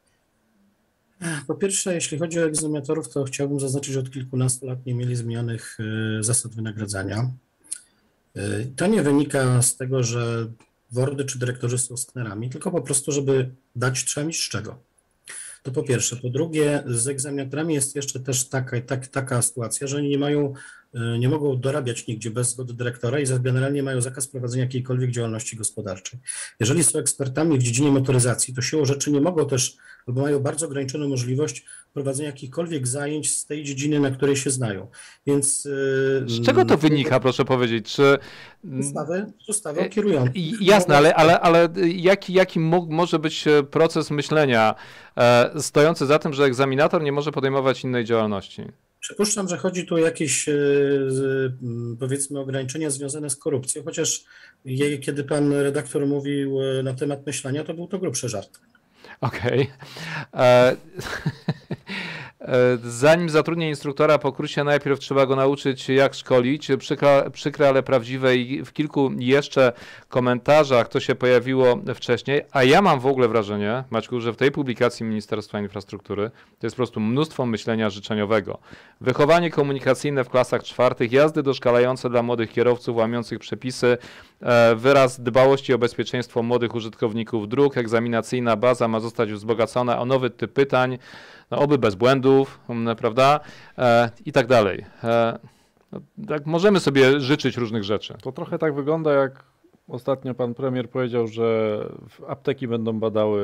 Po pierwsze, jeśli chodzi o egzaminatorów, to chciałbym zaznaczyć, że od kilkunastu lat nie mieli zmienionych zasad wynagradzania. To nie wynika z tego, że wordy czy dyrektorzy są sknerami, tylko po prostu, żeby dać trzeba mieć z czego. To po pierwsze. Po drugie, z egzaminatorami jest jeszcze też taka, tak, taka sytuacja, że oni nie mają, nie mogą dorabiać nigdzie bez zgody dyrektora i generalnie mają zakaz prowadzenia jakiejkolwiek działalności gospodarczej. Jeżeli są ekspertami w dziedzinie motoryzacji, to siłą rzeczy nie mogą też, albo mają bardzo ograniczoną możliwość prowadzenia jakichkolwiek zajęć z tej dziedziny, na której się znają. Więc z czego to wynika, proszę powiedzieć? Czy ustawy, z ustawy o kierujących. Jasne, ale, ale, ale jaki, jaki może być proces myślenia stojący za tym, że egzaminator nie może podejmować innej działalności? Przypuszczam, że chodzi tu o jakieś, powiedzmy, ograniczenia związane z korupcją, chociaż kiedy pan redaktor mówił na temat myślenia, to był to grubszy żart. Okej. Okay. Zanim zatrudnię instruktora po kursie, najpierw trzeba go nauczyć, jak szkolić. Przykre, przykre, ale prawdziwe i w kilku jeszcze komentarzach to się pojawiło wcześniej, a ja mam w ogóle wrażenie, Maćku, że w tej publikacji Ministerstwa Infrastruktury to jest po prostu mnóstwo myślenia życzeniowego. Wychowanie komunikacyjne w klasach czwartych, jazdy doszkalające dla młodych kierowców łamiących przepisy, wyraz dbałości o bezpieczeństwo młodych użytkowników dróg, egzaminacyjna baza ma zostać wzbogacona o nowy typ pytań, no oby bez błędów, prawda, e, i tak dalej. E, no, tak możemy sobie życzyć różnych rzeczy. To trochę tak wygląda, jak ostatnio pan premier powiedział, że apteki będą badały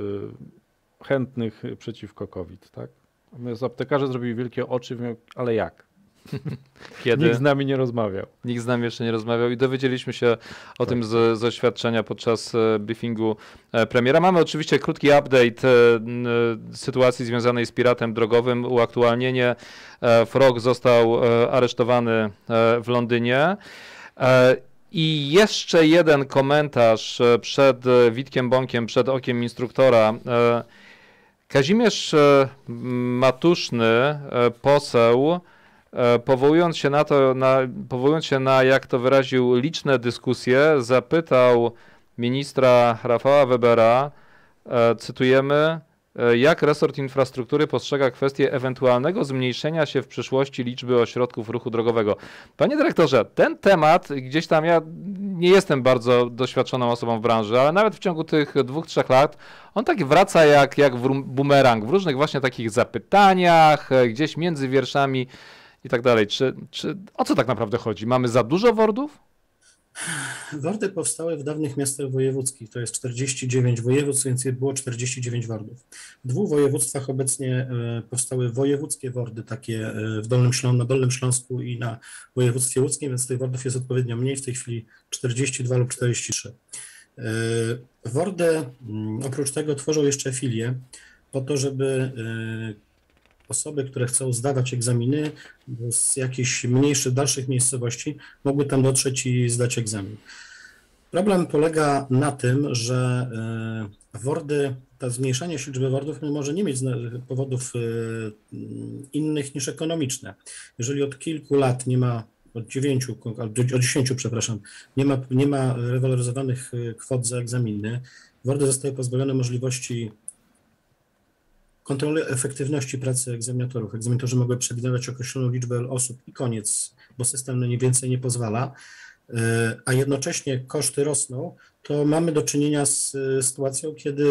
y, chętnych przeciwko COVID, tak? Natomiast aptekarze zrobili wielkie oczy, mówią, ale jak? Kiedy? Nikt z nami nie rozmawiał. Nikt z nami jeszcze nie rozmawiał i dowiedzieliśmy się o tak. tym z, z oświadczenia podczas briefingu premiera. Mamy oczywiście krótki update sytuacji związanej z piratem drogowym, uaktualnienie. Frog został aresztowany w Londynie. I jeszcze jeden komentarz przed Witkiem Bąkiem, przed okiem instruktora. Kazimierz Matuszny, poseł, Powołując się na to, na, powołując się na, jak to wyraził, liczne dyskusje, zapytał ministra Rafała Webera, e, cytujemy, e, jak resort infrastruktury postrzega kwestię ewentualnego zmniejszenia się w przyszłości liczby ośrodków ruchu drogowego. Panie dyrektorze, ten temat gdzieś tam, ja nie jestem bardzo doświadczoną osobą w branży, ale nawet w ciągu tych dwóch, trzech lat on tak wraca jak, jak bumerang w różnych właśnie takich zapytaniach, gdzieś między wierszami i tak dalej. Czy, czy o co tak naprawdę chodzi? Mamy za dużo wordów? Wordy powstały w dawnych miastach wojewódzkich. To jest czterdzieści dziewięć województw, więc było czterdzieści dziewięć wordów. W dwóch województwach obecnie powstały wojewódzkie wordy, takie w Dolnym Ślą, na Dolnym Śląsku i na województwie łódzkim, więc tych wordów jest odpowiednio mniej, w tej chwili czterdzieści dwa lub czterdzieści trzy. Wordy oprócz tego tworzą jeszcze filie po to, żeby osoby, które chcą zdawać egzaminy z jakichś mniejszych, dalszych miejscowości, mogły tam dotrzeć i zdać egzamin. Problem polega na tym, że wordy, to zmniejszanie się liczby wordów może nie mieć powodów innych niż ekonomiczne. Jeżeli od kilku lat nie ma, od dziewięciu, od dziesięciu, przepraszam, nie ma, nie ma rewaloryzowanych kwot za egzaminy, wordy zostały pozbawione możliwości kontroli efektywności pracy egzaminatorów. Egzaminatorzy mogły przewidywać określoną liczbę osób i koniec, bo system na nie więcej nie pozwala, a jednocześnie koszty rosną, to mamy do czynienia z sytuacją, kiedy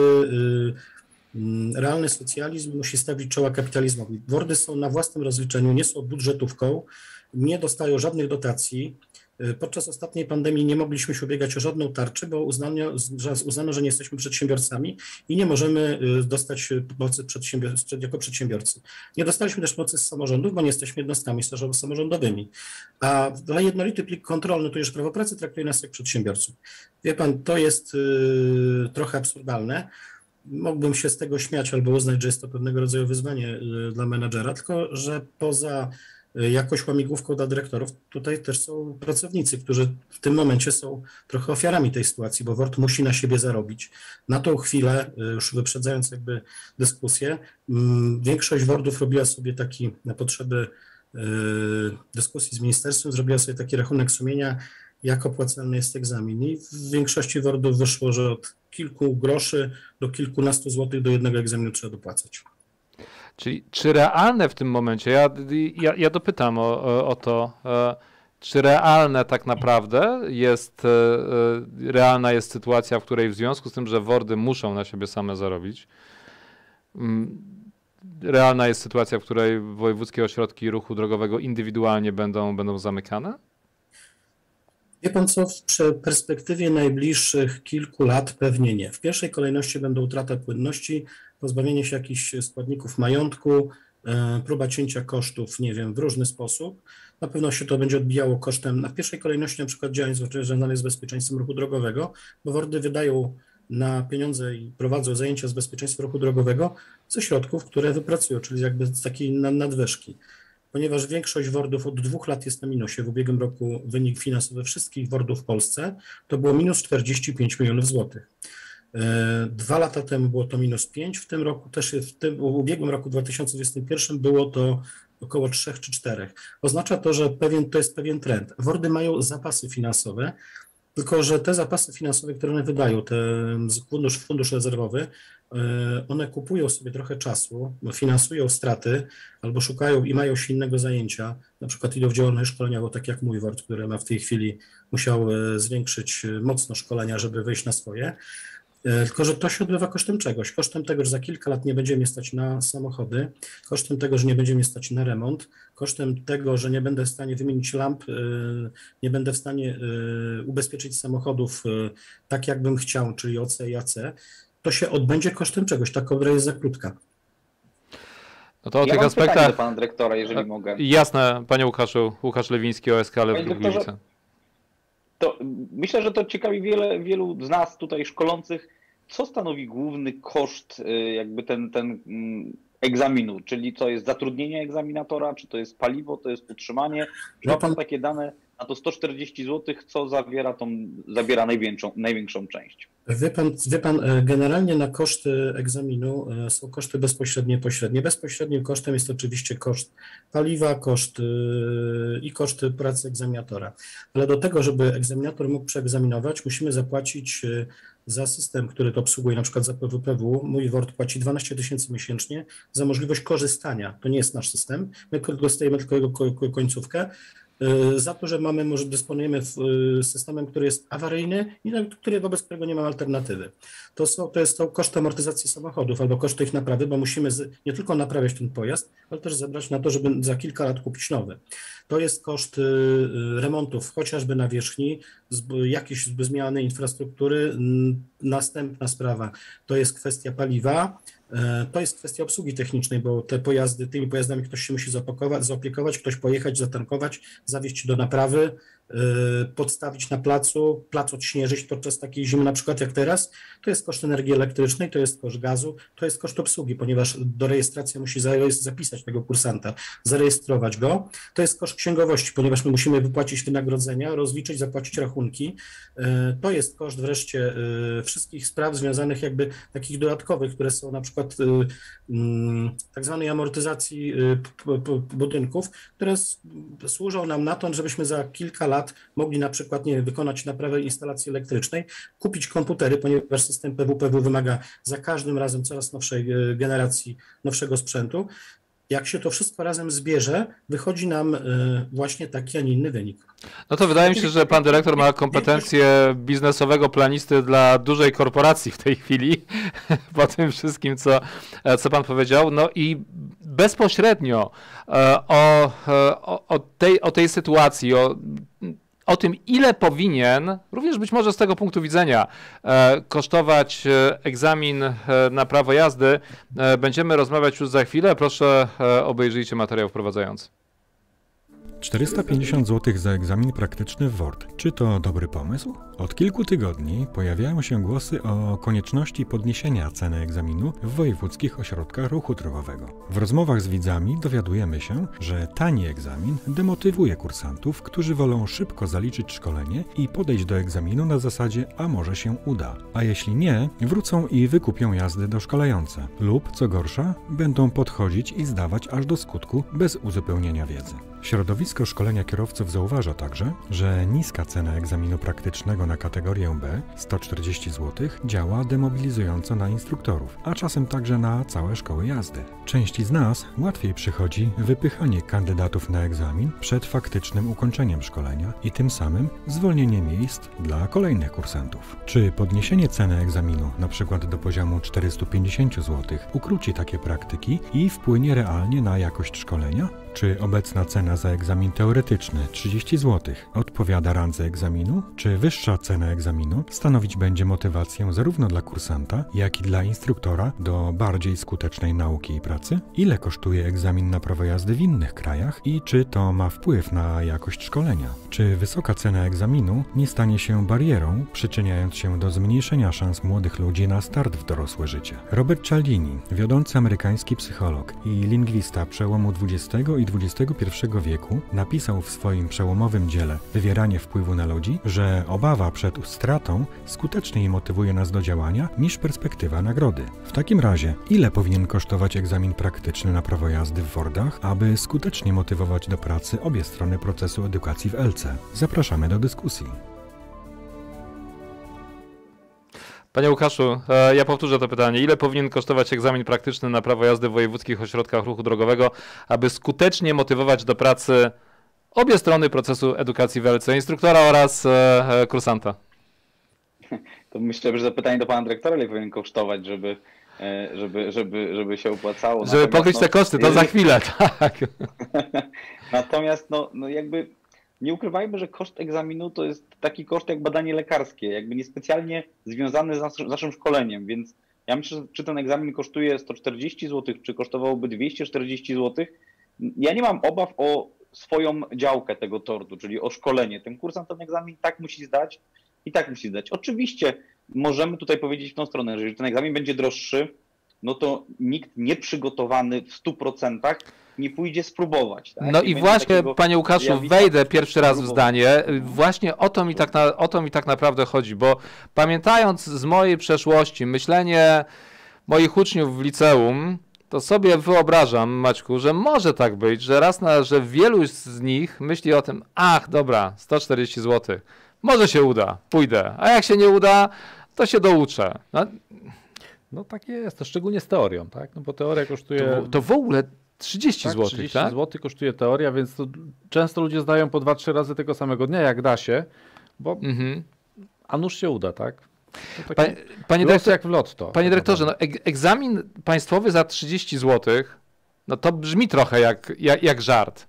realny socjalizm musi stawić czoła kapitalizmowi. Wordy są na własnym rozliczeniu, nie są budżetówką, nie dostają żadnych dotacji. Podczas ostatniej pandemii nie mogliśmy się ubiegać o żadną tarczę, bo uznano, że, uznano, że nie jesteśmy przedsiębiorcami i nie możemy dostać pomocy przedsiębior- jako przedsiębiorcy. Nie dostaliśmy też pomocy z samorządów, bo nie jesteśmy jednostkami samorządowymi. A dla jednolity plik kontrolny, tu już prawo pracy traktuje nas jak przedsiębiorców. Wie pan, to jest y, trochę absurdalne. Mógłbym się z tego śmiać albo uznać, że jest to pewnego rodzaju wyzwanie y, dla menadżera, tylko że poza jakąś łamigłówką dla dyrektorów, tutaj też są pracownicy, którzy w tym momencie są trochę ofiarami tej sytuacji, bo WORD musi na siebie zarobić. Na tą chwilę, już wyprzedzając jakby dyskusję, większość WORDów robiła sobie taki, na potrzeby dyskusji z ministerstwem, zrobiła sobie taki rachunek sumienia, jak opłacalny jest egzamin. I w większości WORDów wyszło, że od kilku groszy do kilkunastu złotych do jednego egzaminu trzeba dopłacać. Czyli czy realne w tym momencie, ja, ja, ja dopytam o, o to, czy realne tak naprawdę jest, realna jest sytuacja, w której w związku z tym, że WORDy muszą na siebie same zarobić, realna jest sytuacja, w której wojewódzkie ośrodki ruchu drogowego indywidualnie będą, będą zamykane? Wie pan co, w perspektywie najbliższych kilku lat pewnie nie. W pierwszej kolejności będą utrata płynności, pozbawienie się jakichś składników majątku, próba cięcia kosztów, nie wiem, w różny sposób. Na pewno się to będzie odbijało kosztem, w pierwszej kolejności na przykład działań związanych z bezpieczeństwem ruchu drogowego, bo WORDy wydają na pieniądze i prowadzą zajęcia z bezpieczeństwa ruchu drogowego ze środków, które wypracują, czyli jakby z takiej nadwyżki. Ponieważ większość WORDów od dwóch lat jest na minusie, w ubiegłym roku wynik finansowy wszystkich WORDów w Polsce to było minus czterdzieści pięć milionów złotych. Dwa lata temu było to minus pięć, w tym roku też jest, w tym w ubiegłym roku dwa tysiące dwudziestym pierwszym było to około trzech czy czterech. Oznacza to, że pewien, to jest pewien trend. WORDy mają zapasy finansowe, tylko że te zapasy finansowe, które one wydają, te fundusz, fundusz rezerwowy, one kupują sobie trochę czasu, finansują straty albo szukają i mają się innego zajęcia, na przykład idą w działalność szkoleniową, tak jak mój WORD, który ma w tej chwili, musiał zwiększyć mocno szkolenia, żeby wejść na swoje. Tylko że to się odbywa kosztem czegoś, kosztem tego, że za kilka lat nie będzie mnie stać na samochody, kosztem tego, że nie będzie mnie stać na remont, kosztem tego, że nie będę w stanie wymienić lamp, nie będę w stanie ubezpieczyć samochodów tak, jakbym chciał, czyli O C i A C, to się odbędzie kosztem czegoś, ta kołdra jest za krótka. No to o ja tych mam aspektach... pytanie do pana dyrektora, jeżeli mogę. Jasne, panie Łukaszu, Łukasz Lewiński, O S K, ale w Gliwice. To myślę, że to ciekawi wiele, wielu z nas tutaj szkolących, co stanowi główny koszt jakby ten, ten egzaminu, czyli co jest zatrudnienie egzaminatora, czy to jest paliwo, to jest utrzymanie, czy ma pan takie dane na to sto czterdzieści złotych, co zawiera tą, zabiera największą, największą część? Wie pan, wie pan, generalnie na koszty egzaminu są koszty bezpośrednie, pośrednie. Bezpośrednim kosztem jest oczywiście koszt paliwa, koszt i koszty pracy egzaminatora. Ale do tego, żeby egzaminator mógł przeegzaminować, musimy zapłacić za system, który to obsługuje, na przykład za P W P W. Mój WORD płaci dwanaście tysięcy miesięcznie za możliwość korzystania. To nie jest nasz system. My dostajemy tylko jego końcówkę. Za to, że mamy, może dysponujemy systemem, który jest awaryjny i który, wobec którego nie ma alternatywy. To, są, to jest to koszt amortyzacji samochodów albo koszt ich naprawy, bo musimy z, nie tylko naprawiać ten pojazd, ale też zebrać na to, żeby za kilka lat kupić nowy. To jest koszt remontów, chociażby nawierzchni, jakieś zmiany infrastruktury. Następna sprawa to jest kwestia paliwa. To jest kwestia obsługi technicznej, bo te pojazdy, tymi pojazdami ktoś się musi zaopiekować, ktoś pojechać, zatankować, zawieźć do naprawy, podstawić na placu, plac odśnieżyć podczas takiej zimy, na przykład jak teraz. To jest koszt energii elektrycznej, to jest koszt gazu, to jest koszt obsługi, ponieważ do rejestracji musi zapisać tego kursanta, zarejestrować go. To jest koszt księgowości, ponieważ my musimy wypłacić wynagrodzenia, rozliczyć, zapłacić rachunki. To jest koszt wreszcie wszystkich spraw związanych jakby takich dodatkowych, które są na przykład tak zwanej amortyzacji budynków, które służą nam na to, żebyśmy za kilka lat mogli na przykład nie wiem, wykonać naprawę instalacji elektrycznej, kupić komputery, ponieważ system P W P W wymaga za każdym razem coraz nowszej generacji, nowszego sprzętu. Jak się to wszystko razem zbierze, wychodzi nam właśnie taki, a nie inny wynik. No to wydaje mi się, że pan dyrektor ma kompetencje biznesowego planisty dla dużej korporacji w tej chwili, po tym wszystkim, co, co pan powiedział. No i bezpośrednio o, o, o, tej, o tej sytuacji, o o tym, ile powinien, również być może z tego punktu widzenia, kosztować egzamin na prawo jazdy, będziemy rozmawiać już za chwilę. Proszę, obejrzyjcie materiał wprowadzający. czterysta pięćdziesiąt złotych za egzamin praktyczny w WORD. Czy to dobry pomysł? Od kilku tygodni pojawiają się głosy o konieczności podniesienia ceny egzaminu w wojewódzkich ośrodkach ruchu drogowego. W rozmowach z widzami dowiadujemy się, że tani egzamin demotywuje kursantów, którzy wolą szybko zaliczyć szkolenie i podejść do egzaminu na zasadzie, a może się uda. A jeśli nie, wrócą i wykupią jazdy doszkalające. Lub, co gorsza, będą podchodzić i zdawać aż do skutku bez uzupełnienia wiedzy. Środowisko szkolenia kierowców zauważa także, że niska cena egzaminu praktycznego na kategorię B, sto czterdzieści złotych, działa demobilizująco na instruktorów, a czasem także na całe szkoły jazdy. Części z nas łatwiej przychodzi wypychanie kandydatów na egzamin przed faktycznym ukończeniem szkolenia i tym samym zwolnienie miejsc dla kolejnych kursantów. Czy podniesienie ceny egzaminu, np. do poziomu czterysta pięćdziesiąt złotych, ukróci takie praktyki i wpłynie realnie na jakość szkolenia? Czy obecna cena za egzamin teoretyczny trzydzieści złotych odpowiada randze egzaminu? Czy wyższa cena egzaminu stanowić będzie motywację zarówno dla kursanta, jak i dla instruktora do bardziej skutecznej nauki i pracy? Ile kosztuje egzamin na prawo jazdy w innych krajach i czy to ma wpływ na jakość szkolenia? Czy wysoka cena egzaminu nie stanie się barierą, przyczyniając się do zmniejszenia szans młodych ludzi na start w dorosłe życie? Robert Cialdini, wiodący amerykański psycholog i lingwista przełomu dwudziestego i dwudziestego pierwszego wieku napisał w swoim przełomowym dziele Wywieranie wpływu na ludzi, że obawa przed stratą skuteczniej motywuje nas do działania niż perspektywa nagrody. W takim razie, ile powinien kosztować egzamin praktyczny na prawo jazdy w Fordach, aby skutecznie motywować do pracy obie strony procesu edukacji w L C? Zapraszamy do dyskusji. Panie Łukaszu, ja powtórzę to pytanie. Ile powinien kosztować egzamin praktyczny na prawo jazdy w wojewódzkich ośrodkach ruchu drogowego, aby skutecznie motywować do pracy obie strony procesu edukacji w L C, instruktora oraz kursanta? To myślę, że zapytanie do pana dyrektora, ile powinien kosztować, żeby, żeby, żeby, żeby się opłacało. Żeby pokryć te koszty, to za chwilę, tak. Natomiast no, no jakby nie ukrywajmy, że koszt egzaminu to jest taki koszt jak badanie lekarskie, jakby niespecjalnie związany z naszym, z naszym szkoleniem, więc ja myślę, że czy ten egzamin kosztuje sto czterdzieści złotych, czy kosztowałby dwieście czterdzieści złotych, ja nie mam obaw o swoją działkę tego tortu, czyli o szkolenie. Ten kursant ten egzamin tak musi zdać i tak musi zdać. Oczywiście możemy tutaj powiedzieć w tą stronę, że jeżeli ten egzamin będzie droższy, no to nikt nieprzygotowany w stu procentach nie pójdzie spróbować. Tak? No i, i właśnie, panie Łukaszu, wejdę pierwszy raz w zdanie. Właśnie o to, mi tak na, o to mi tak naprawdę chodzi, bo pamiętając z mojej przeszłości myślenie moich uczniów w liceum, to sobie wyobrażam, Maćku, że może tak być, że raz na, że wielu z nich myśli o tym, ach, dobra, sto czterdzieści złotych, może się uda, pójdę, a jak się nie uda, to się douczę. No, no tak jest, to szczególnie z teorią, tak? No bo teoria kosztuje... To, to w ogóle trzydzieści złotych, tak? trzydzieści złotych kosztuje teoria, więc to często ludzie zdają po dwa trzy razy tego samego dnia, jak da się, bo mhm. a nuż się uda, tak? Panie, panie, dyrektor, jak w lotto. Panie dyrektorze, no, egzamin państwowy za trzydzieści złotych, no to brzmi trochę jak, jak, jak żart.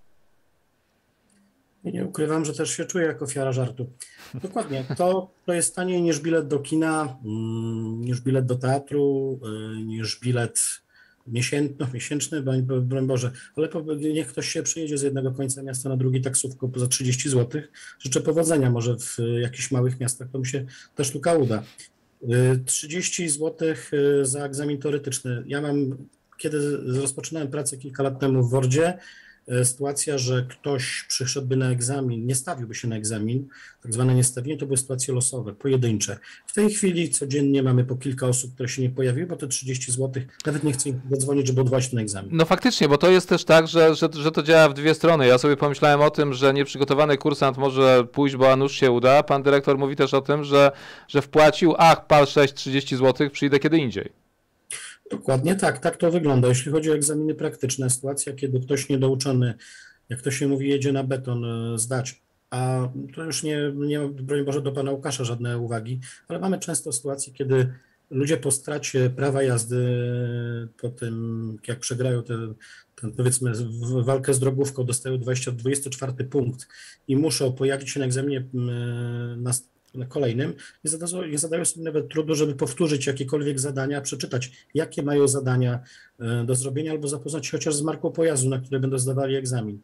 Nie ukrywam, że też się czuję jak ofiara żartu. Dokładnie, to, to jest taniej niż bilet do kina, niż bilet do teatru, niż bilet miesięczny, no, miesięczny, broń Boże, ale niech ktoś się przyjedzie z jednego końca miasta na drugi taksówką za trzydzieści złotych. Życzę powodzenia, może w jakichś małych miastach to mi się ta sztuka uda. trzydzieści złotych za egzamin teoretyczny. Ja mam, kiedy rozpoczynałem pracę kilka lat temu w Wordzie, sytuacja, że ktoś przyszedłby na egzamin, nie stawiłby się na egzamin, tak zwane niestawienie, to były sytuacje losowe, pojedyncze. W tej chwili codziennie mamy po kilka osób, które się nie pojawiły, bo te trzydzieści złotych nawet nie chcę im zadzwonić, żeby odwołać ten egzamin. No faktycznie, bo to jest też tak, że, że, że to działa w dwie strony. Ja sobie pomyślałem o tym, że nieprzygotowany kursant może pójść, bo a nuż się uda. Pan dyrektor mówi też o tym, że, że wpłacił, ach, pal sześć, trzydzieści złotych, przyjdę kiedy indziej. Dokładnie tak, tak to wygląda. Jeśli chodzi o egzaminy praktyczne, sytuacja, kiedy ktoś niedouczony, jak to się mówi, jedzie na beton zdać, a to już nie, nie broń Boże do pana Łukasza żadne uwagi, ale mamy często sytuację, kiedy ludzie po stracie prawa jazdy, po tym jak przegrają tę, powiedzmy walkę z drogówką, dostają dwudziesty czwarty punkt i muszą pojawić się na egzaminie na na kolejnym i zadają, nie zadają sobie nawet trudu, żeby powtórzyć jakiekolwiek zadania, przeczytać, jakie mają zadania do zrobienia, albo zapoznać się chociaż z marką pojazdu, na które będą zdawali egzamin.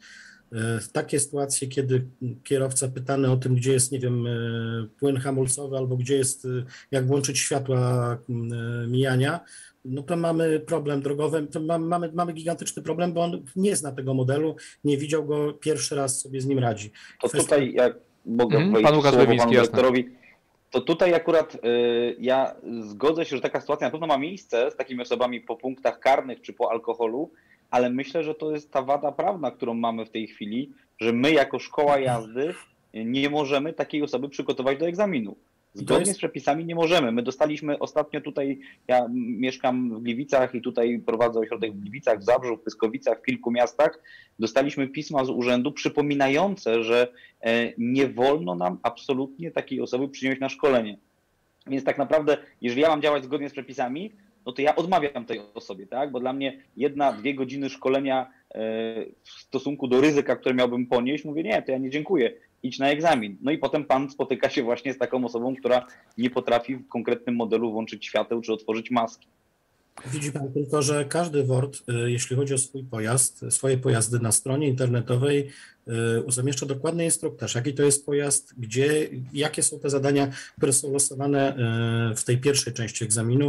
Takie sytuacje, kiedy kierowca pytany o tym, gdzie jest, nie wiem, płyn hamulcowy, albo gdzie jest, jak włączyć światła mijania, no to mamy problem drogowy, to mamy, mamy gigantyczny problem, bo on nie zna tego modelu, nie widział go, pierwszy raz sobie z nim radzi. To Kwestia... tutaj jak mogę mm, powiedzieć pan słowo panu dyrektorowi, to tutaj akurat y, ja zgodzę się, że taka sytuacja na pewno ma miejsce z takimi osobami po punktach karnych czy po alkoholu, ale myślę, że to jest ta wada prawna, którą mamy w tej chwili, że my jako szkoła jazdy nie możemy takiej osoby przygotować do egzaminu. Zgodnie jest... z przepisami nie możemy. My dostaliśmy ostatnio tutaj, ja mieszkam w Gliwicach i tutaj prowadzę ośrodek w Gliwicach, w Zabrzu, w Pyskowicach, w kilku miastach. Dostaliśmy pisma z urzędu przypominające, że nie wolno nam absolutnie takiej osoby przyjąć na szkolenie. Więc tak naprawdę, jeżeli ja mam działać zgodnie z przepisami, no to ja odmawiam tej osobie, tak? Bo dla mnie jedna, dwie godziny szkolenia w stosunku do ryzyka, które miałbym ponieść, mówię, nie, to ja nie dziękuję, idź na egzamin. No i potem pan spotyka się właśnie z taką osobą, która nie potrafi w konkretnym modelu włączyć świateł czy otworzyć maski. Widzi pan tylko, że każdy W O R D, jeśli chodzi o swój pojazd, swoje pojazdy na stronie internetowej zamieszcza dokładny instruktaż, jaki to jest pojazd, gdzie, jakie są te zadania, które są losowane w tej pierwszej części egzaminu.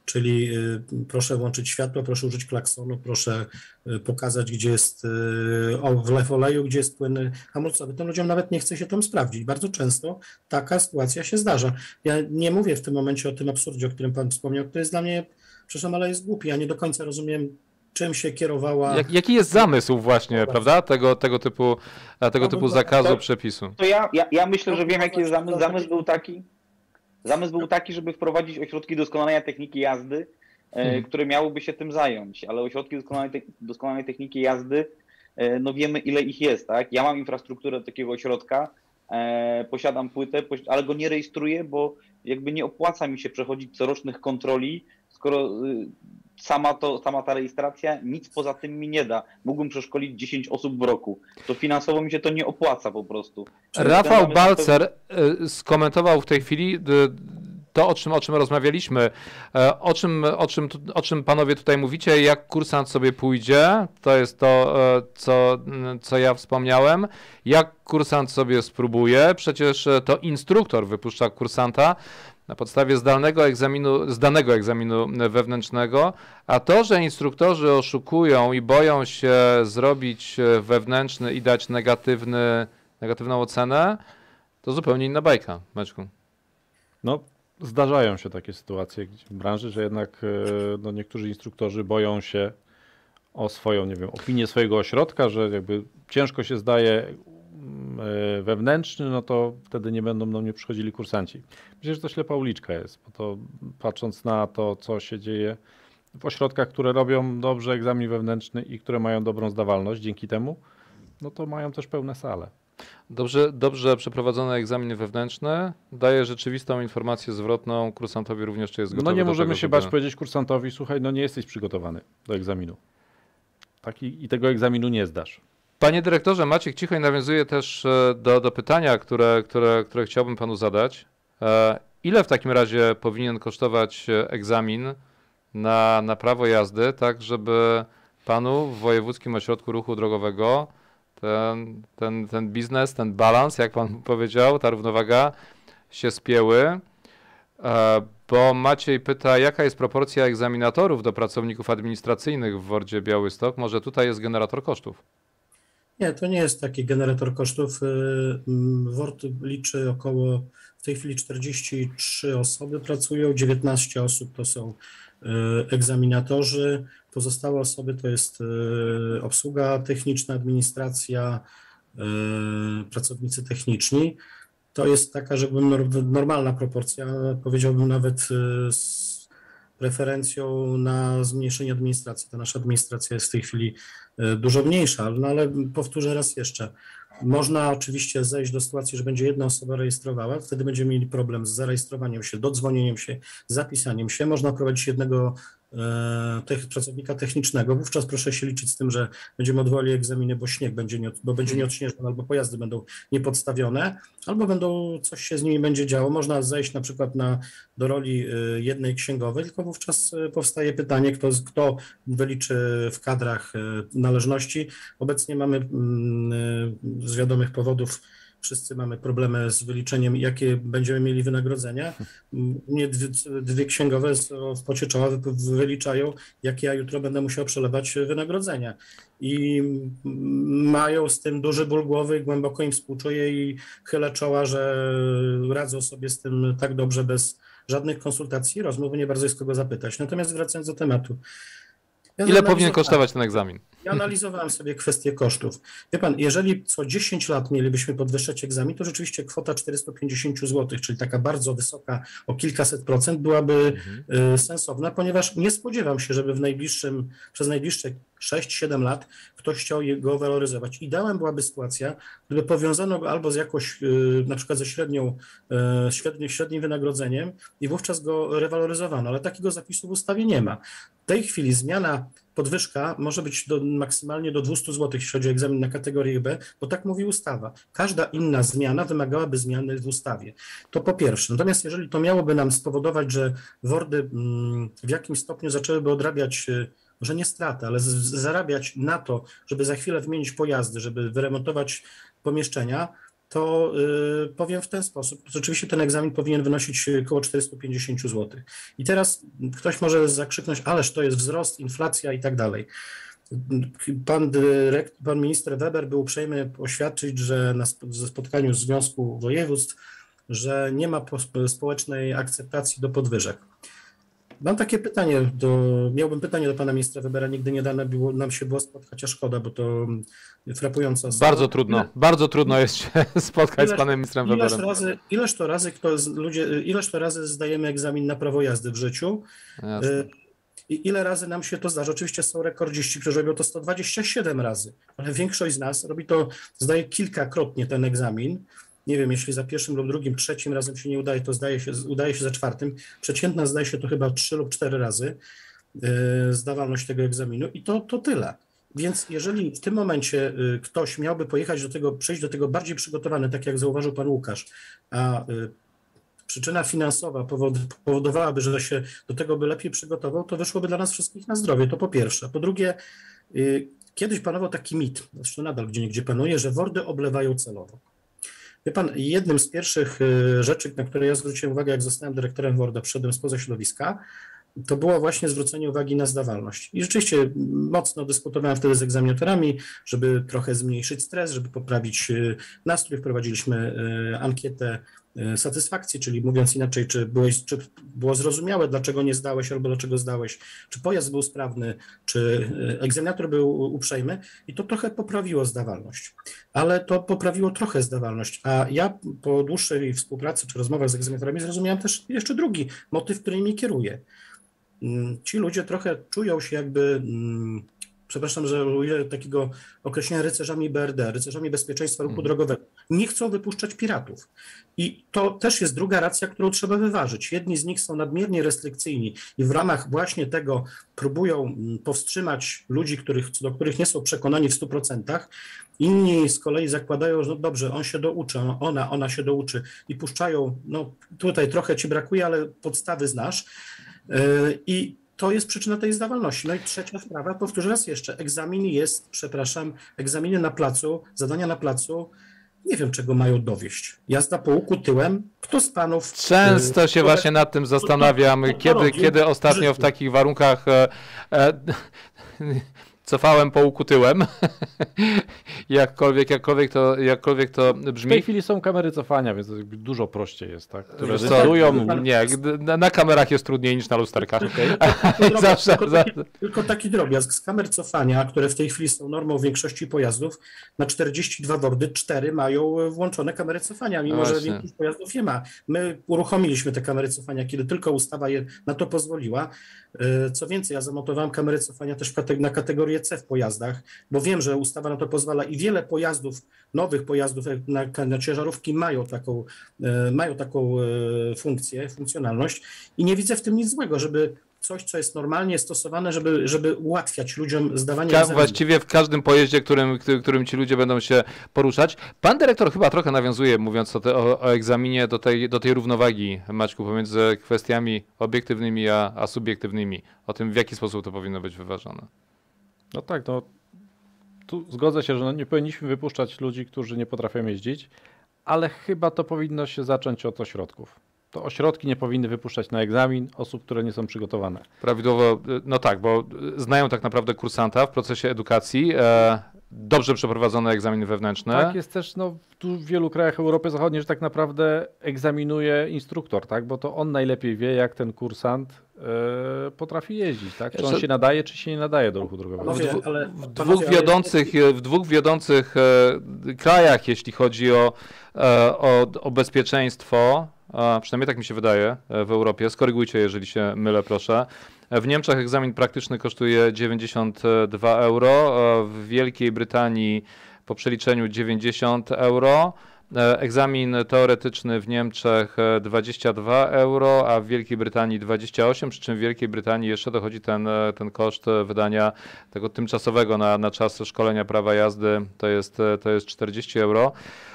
czyli proszę włączyć światło, proszę użyć klaksonu, proszę pokazać, gdzie jest wlew oleju, gdzie jest płyn hamulcowy. Tym ludziom nawet nie chce się tam sprawdzić. Bardzo często taka sytuacja się zdarza. Ja nie mówię w tym momencie o tym absurdzie, o którym Pan wspomniał, który jest dla mnie, przepraszam, ale jest głupi. Ja nie do końca rozumiem, czym się kierowała... Jak, jaki jest zamysł właśnie, no, prawda, tego, tego typu, tego no, typu zakazu, to, przepisu? To ja, ja, ja myślę, że wiem, jaki jest zamysł. Zamysł był taki, zamysł był taki, żeby wprowadzić ośrodki doskonalenia techniki jazdy, hmm. które miałyby się tym zająć, ale ośrodki doskonalej, doskonalej techniki jazdy, no wiemy, ile ich jest, tak? Ja mam infrastrukturę takiego ośrodka, e, posiadam płytę, ale go nie rejestruję, bo jakby nie opłaca mi się przechodzić corocznych kontroli, skoro sama, to, sama ta rejestracja nic poza tym mi nie da. Mógłbym przeszkolić dziesięć osób w roku. To finansowo mi się to nie opłaca po prostu. Czyli Rafał Balcer pewien... skomentował w tej chwili to, o czym, o czym rozmawialiśmy, o czym, o, czym, o czym panowie tutaj mówicie, jak kursant sobie pójdzie, to jest to, co, co ja wspomniałem, jak kursant sobie spróbuje, przecież to instruktor wypuszcza kursanta na podstawie zdalnego egzaminu, zdanego egzaminu wewnętrznego, a to, że instruktorzy oszukują i boją się zrobić wewnętrzny i dać negatywny, negatywną ocenę, to zupełnie inna bajka, Maćku. No, zdarzają się takie sytuacje w branży, że jednak no, niektórzy instruktorzy boją się o swoją, nie wiem, opinię swojego ośrodka, że jakby ciężko się zdaje wewnętrzny, no to wtedy nie będą do mnie przychodzili kursanci. Myślę, że to ślepa uliczka jest, bo to patrząc na to, co się dzieje w ośrodkach, które robią dobrze egzamin wewnętrzny i które mają dobrą zdawalność dzięki temu, no to mają też pełne sale. Dobrze, dobrze przeprowadzony egzamin wewnętrzny daje rzeczywistą informację zwrotną, kursantowi również czy jest gotowy. No nie do możemy tego, się bać powiedzieć kursantowi, słuchaj, no nie jesteś przygotowany do egzaminu. Taki, i tego egzaminu nie zdasz. Panie dyrektorze, Maciek Cichoń nawiązuje też do, do pytania, które, które, które chciałbym panu zadać. Ile w takim razie powinien kosztować egzamin na, na prawo jazdy, tak żeby panu w Wojewódzkim Ośrodku Ruchu Drogowego ten, ten, ten biznes, ten balans, jak pan powiedział, ta równowaga się spięły? Bo Maciej pyta, jaka jest proporcja egzaminatorów do pracowników administracyjnych w WORD-zie Białystok? Może tutaj jest generator kosztów? Nie, to nie jest taki generator kosztów. WORD liczy około, w tej chwili czterdzieści trzy osoby pracują, dziewiętnaście osób to są egzaminatorzy, pozostałe osoby to jest obsługa techniczna, administracja, pracownicy techniczni. To jest taka, żeby normalna proporcja, powiedziałbym nawet z preferencją na zmniejszenie administracji. Ta nasza administracja jest w tej chwili dużo mniejsza, no ale powtórzę raz jeszcze. Można oczywiście zejść do sytuacji, że będzie jedna osoba rejestrowała, wtedy będziemy mieli problem z zarejestrowaniem się, dodzwonieniem się, zapisaniem się. Można prowadzić jednego e, pracownika technicznego. Wówczas proszę się liczyć z tym, że będziemy odwołali egzaminy, bo śnieg będzie, nie, bo będzie nieodśnieżony, albo pojazdy będą niepodstawione, albo będą, coś się z nimi będzie działo. Można zejść na przykład na, do roli jednej księgowej, tylko wówczas powstaje pytanie, kto, kto wyliczy w kadrach należności. Obecnie mamy z wiadomych powodów, wszyscy mamy problemy z wyliczeniem, jakie będziemy mieli wynagrodzenia. Mnie dwie, dwie księgowe w pocie czoła wyliczają, jakie ja jutro będę musiał przelewać wynagrodzenia. I mają z tym duży ból głowy, głęboko im współczuję i chylę czoła, że radzą sobie z tym tak dobrze bez żadnych konsultacji, rozmowy, nie bardzo jest kogo zapytać. Natomiast wracając do tematu. Ja Ile powinien kosztować ten egzamin? Ja analizowałem sobie kwestię kosztów. Wie pan, jeżeli co dziesięć lat mielibyśmy podwyższać egzamin, to rzeczywiście kwota czterysta pięćdziesiąt złotych, czyli taka bardzo wysoka, o kilkaset procent, byłaby mhm. sensowna, ponieważ nie spodziewam się, żeby w najbliższym, przez najbliższe sześć siedem lat ktoś chciał go waloryzować. Ideałem byłaby sytuacja, gdyby powiązano go albo z jakoś, na przykład ze średnią, średnim, średnim wynagrodzeniem i wówczas go rewaloryzowano, ale takiego zapisu w ustawie nie ma. W tej chwili zmiana, podwyżka może być do, maksymalnie do dwieście złotych, jeśli chodzi o egzamin na kategorię B, bo tak mówi ustawa. Każda inna zmiana wymagałaby zmiany w ustawie. To po pierwsze. Natomiast jeżeli to miałoby nam spowodować, że WORD-y w jakimś stopniu zaczęłyby odrabiać, może nie stratę, ale z, zarabiać na to, żeby za chwilę wymienić pojazdy, żeby wyremontować pomieszczenia, to y, powiem w ten sposób. Rzeczywiście ten egzamin powinien wynosić około czterysta pięćdziesiąt złotych. I teraz ktoś może zakrzyknąć, ależ to jest wzrost, inflacja i tak dalej. Pan, dyrekt, pan minister Weber był uprzejmy oświadczyć, że na spotkaniu z Związku Województw, że nie ma społecznej akceptacji do podwyżek. Mam takie pytanie, do, miałbym pytanie do pana ministra Webera, nigdy nie dane było, nam się było spotkać, a szkoda, bo to frapująca sprawa. Bardzo trudno, ile, bardzo trudno jest się spotkać ileż, z panem ministrem ileż Weberem. Razy, ileż to razy kto, ludzie, ileż to razy zdajemy egzamin na prawo jazdy w życiu. Jasne. I ile razy nam się to zdarza? Oczywiście są rekordziści, którzy robią to sto dwadzieścia siedem razy, ale większość z nas robi to, zdaje kilkakrotnie ten egzamin. Nie wiem, jeśli za pierwszym lub drugim, trzecim razem się nie udaje, to zdaje się, udaje się za czwartym. Przeciętna zdaje się to chyba trzy lub cztery razy yy, zdawalność tego egzaminu i to, to tyle. Więc jeżeli w tym momencie yy, ktoś miałby pojechać do tego, przejść do tego bardziej przygotowany, tak jak zauważył pan Łukasz, a yy, przyczyna finansowa powod, powodowałaby, że się do tego by lepiej przygotował, to wyszłoby dla nas wszystkich na zdrowie, to po pierwsze. Po drugie, yy, kiedyś panował taki mit, zresztą nadal gdzie niegdzie panuje, że WORD-y oblewają celowo. Wie pan, jednym z pierwszych rzeczy, na które ja zwróciłem uwagę, jak zostałem dyrektorem WORD-a, przyszedłem spoza środowiska, to było właśnie zwrócenie uwagi na zdawalność. I rzeczywiście mocno dyskutowałem wtedy z egzaminatorami, żeby trochę zmniejszyć stres, żeby poprawić nastrój. Wprowadziliśmy ankietę satysfakcji, czyli mówiąc inaczej, czy, byłeś, czy było zrozumiałe, dlaczego nie zdałeś albo dlaczego zdałeś, czy pojazd był sprawny, czy egzaminator był uprzejmy i to trochę poprawiło zdawalność. Ale to poprawiło trochę zdawalność, a ja po dłuższej współpracy czy rozmowach z egzaminatorami zrozumiałem też jeszcze drugi motyw, który mnie kieruje. Ci ludzie trochę czują się jakby, przepraszam, że użyję takiego określenia, rycerzami B R D, rycerzami bezpieczeństwa ruchu drogowego. Nie chcą wypuszczać piratów. I to też jest druga racja, którą trzeba wyważyć. Jedni z nich są nadmiernie restrykcyjni i w ramach właśnie tego próbują powstrzymać ludzi, których, do których nie są przekonani w stu procentach. Inni z kolei zakładają, że no dobrze, on się douczy, ona, ona się douczy i puszczają, no tutaj trochę ci brakuje, ale podstawy znasz. I to jest przyczyna tej zdawalności. No i trzecia sprawa, powtórzę raz jeszcze, egzamin jest, przepraszam, egzaminy na placu, zadania na placu, nie wiem czego mają dowieść. Jazda po łuku tyłem, kto z panów... Często się kto, właśnie nad tym zastanawiam, kto, kto kiedy, robił, kiedy ostatnio w takich warunkach e, e, cofałem po łuku tyłem. jakkolwiek, jakkolwiek, to, jakkolwiek to brzmi. W tej chwili są kamery cofania, więc dużo prościej jest, tak? Które decydują. Nie, na, na kamerach jest trudniej niż na lusterkach. Okay. Tylko, Zawsze, tylko, taki, tylko taki drobiazg. Z kamer cofania, które w tej chwili są normą większości pojazdów, na czterdzieści dwa WORD-y cztery mają włączone kamery cofania, mimo no że większość pojazdów nie ma. My uruchomiliśmy te kamery cofania, kiedy tylko ustawa je na to pozwoliła. Co więcej, ja zamontowałem kamery cofania też na kategorię C w pojazdach, bo wiem, że ustawa na to pozwala i wiele pojazdów, nowych pojazdów na, na ciężarówki mają taką, mają taką funkcję, funkcjonalność i nie widzę w tym nic złego, żeby coś, co jest normalnie stosowane, żeby, żeby ułatwiać ludziom zdawanie Ka- Właściwie w każdym pojeździe, którym, którym ci ludzie będą się poruszać. Pan dyrektor chyba trochę nawiązuje, mówiąc o, te, o, o egzaminie, do tej, do tej równowagi, Maćku, pomiędzy kwestiami obiektywnymi a, a subiektywnymi. O tym, w jaki sposób to powinno być wyważone. No tak, no tu zgodzę się, że no nie powinniśmy wypuszczać ludzi, którzy nie potrafią jeździć, ale chyba to powinno się zacząć od ośrodków. To ośrodki nie powinny wypuszczać na egzamin osób, które nie są przygotowane. Prawidłowo, no tak, bo znają tak naprawdę kursanta w procesie edukacji, e, dobrze przeprowadzone egzaminy wewnętrzne. Tak jest też no, w wielu krajach Europy Zachodniej, że tak naprawdę egzaminuje instruktor, tak, bo to on najlepiej wie, jak ten kursant e, potrafi jeździć, tak, czy on się nadaje, czy się nie nadaje do ruchu drogowego. W, dwu, w dwóch wiodących, w dwóch wiodących e, krajach, jeśli chodzi o, e, o, o bezpieczeństwo, a przynajmniej tak mi się wydaje, w Europie, skorygujcie, jeżeli się mylę, proszę. W Niemczech egzamin praktyczny kosztuje dziewięćdziesiąt dwa euro, w Wielkiej Brytanii po przeliczeniu dziewięćdziesiąt euro, egzamin teoretyczny w Niemczech dwadzieścia dwa euro, a w Wielkiej Brytanii dwadzieścia osiem, przy czym w Wielkiej Brytanii jeszcze dochodzi ten, ten koszt wydania tego tymczasowego na, na czas szkolenia prawa jazdy, to jest, to jest czterdzieści euro.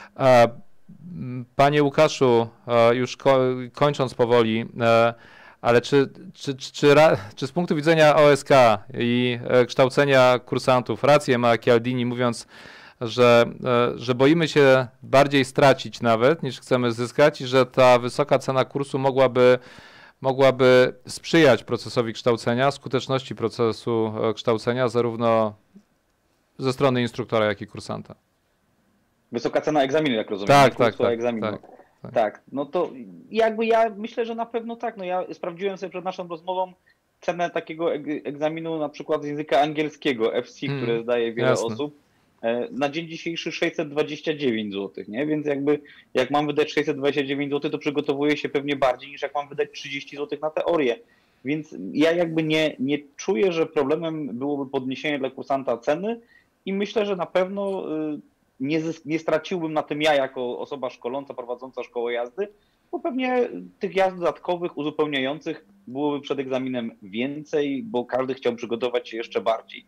Panie Łukaszu, już kończąc powoli, ale czy, czy, czy, czy, czy z punktu widzenia O S K i kształcenia kursantów rację ma Chialdini, mówiąc, że, że boimy się bardziej stracić nawet, niż chcemy zyskać i że ta wysoka cena kursu mogłaby, mogłaby sprzyjać procesowi kształcenia, skuteczności procesu kształcenia zarówno ze strony instruktora, jak i kursanta. Wysoka cena egzaminu, jak rozumiem. Tak, tak, tak, egzaminu. tak, tak. Tak, no to jakby ja myślę, że na pewno tak. No ja sprawdziłem sobie przed naszą rozmową cenę takiego egzaminu na przykład z języka angielskiego F C, hmm, które zdaje wiele jasne. osób. Na dzień dzisiejszy sześćset dwadzieścia dziewięć złotych, nie? Więc jakby jak mam wydać sześćset dwadzieścia dziewięć złotych, to przygotowuję się pewnie bardziej niż jak mam wydać trzydzieści złotych na teorię. Więc ja jakby nie, nie czuję, że problemem byłoby podniesienie dla kursanta ceny i myślę, że na pewno nie, nie straciłbym na tym ja jako osoba szkoląca, prowadząca szkołę jazdy, bo pewnie tych jazd dodatkowych, uzupełniających byłoby przed egzaminem więcej, bo każdy chciał przygotować się jeszcze bardziej.